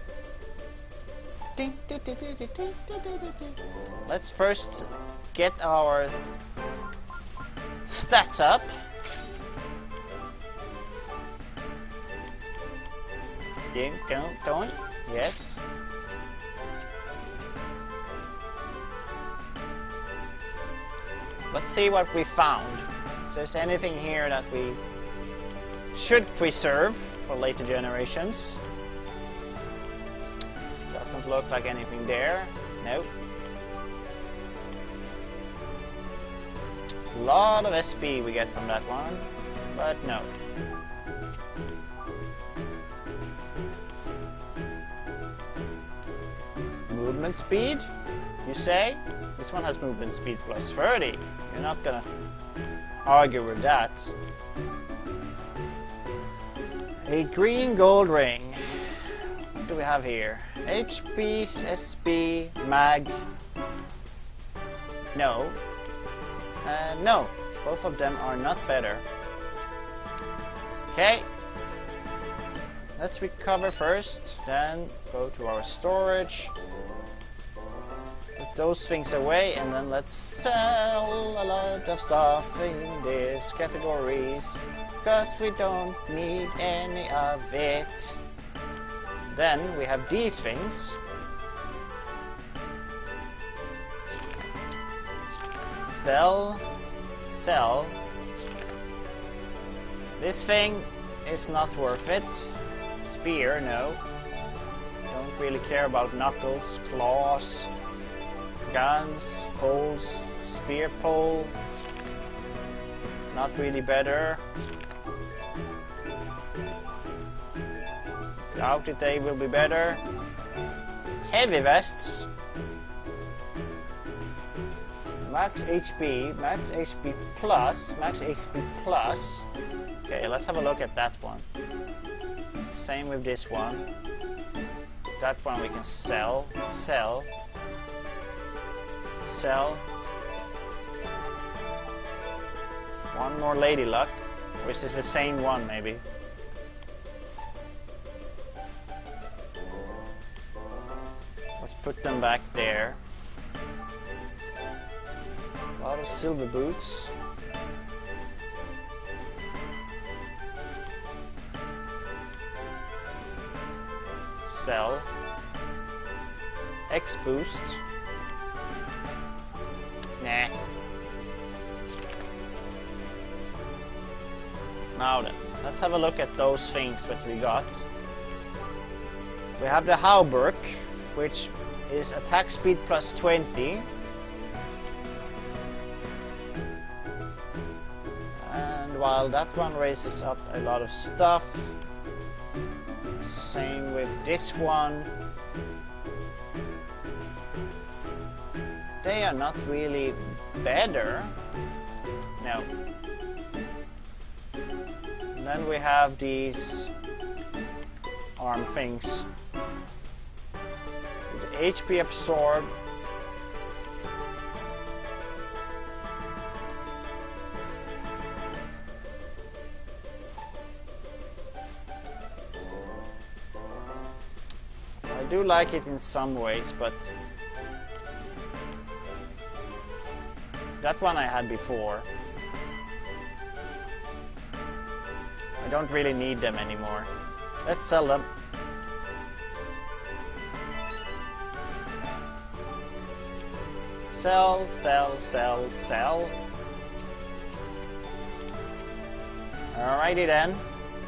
Let's first get our stats up. Don't. Yes. Let's see what we found. If there's anything here that we should preserve for later generations. Doesn't look like anything there. Nope. A lot of SP we get from that one, but no. Movement speed, you say? This one has movement speed plus 30. You're not gonna argue with that. A green gold ring. What do we have here? HP, SB, Mag. No. No. Both of them are not better. Okay. Let's recover first, then go to our storage. Put those things away, and then let's sell a lot of stuff in these categories, because we don't need any of it. Then we have these things. Sell, sell. This thing is not worth it. Spear, no. Don't really care about knuckles, claws, guns, poles, spear pole. Not really better. Doubt that they will be better. Heavy vests. Max HP, max HP plus, max HP plus. Okay, let's have a look at that one. Same with this one. That one we can sell, sell, sell. One more lady luck. Or is this the same one, maybe? Let's put them back there. A lot of silver boots. Sell. X boost. Nah. Now then, let's have a look at those things that we got. We have the Hauberk, which is attack speed plus 20. And while that one raises up a lot of stuff, same with this one. They are not really better. No. And then we have these arm things. With the HP absorb. I do like it in some ways, but that one I had before. I don't really need them anymore. Let's sell them. Sell, sell, sell, sell. Alrighty then.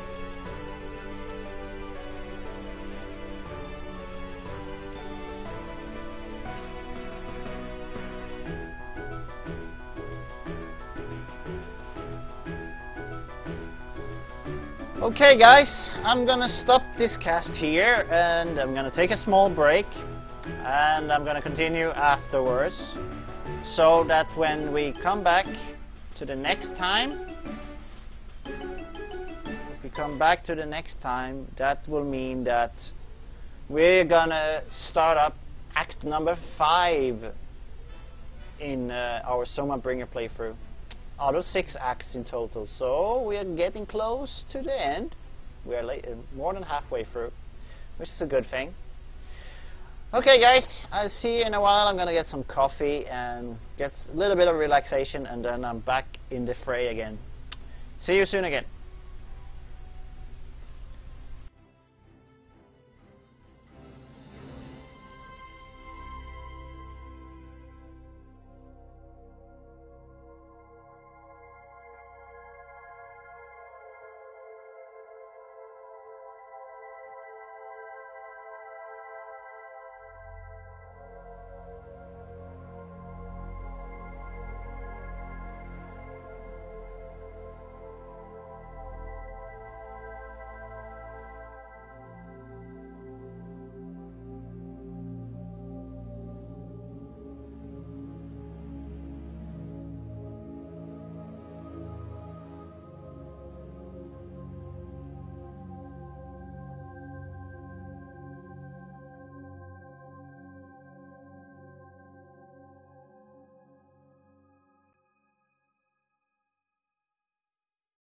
Okay guys, I'm gonna stop this cast here and I'm gonna take a small break and I'm gonna continue afterwards, so that when we come back to the next time, that will mean that we're gonna start up act number 5 in our Soma Bringer playthrough. Out of 6 acts in total, so we are getting close to the end. We are more than halfway through, which is a good thing. Okay guys, I'll see you in a while. I'm gonna get some coffee and get a little bit of relaxation, and then I'm back in the fray again. See you soon again.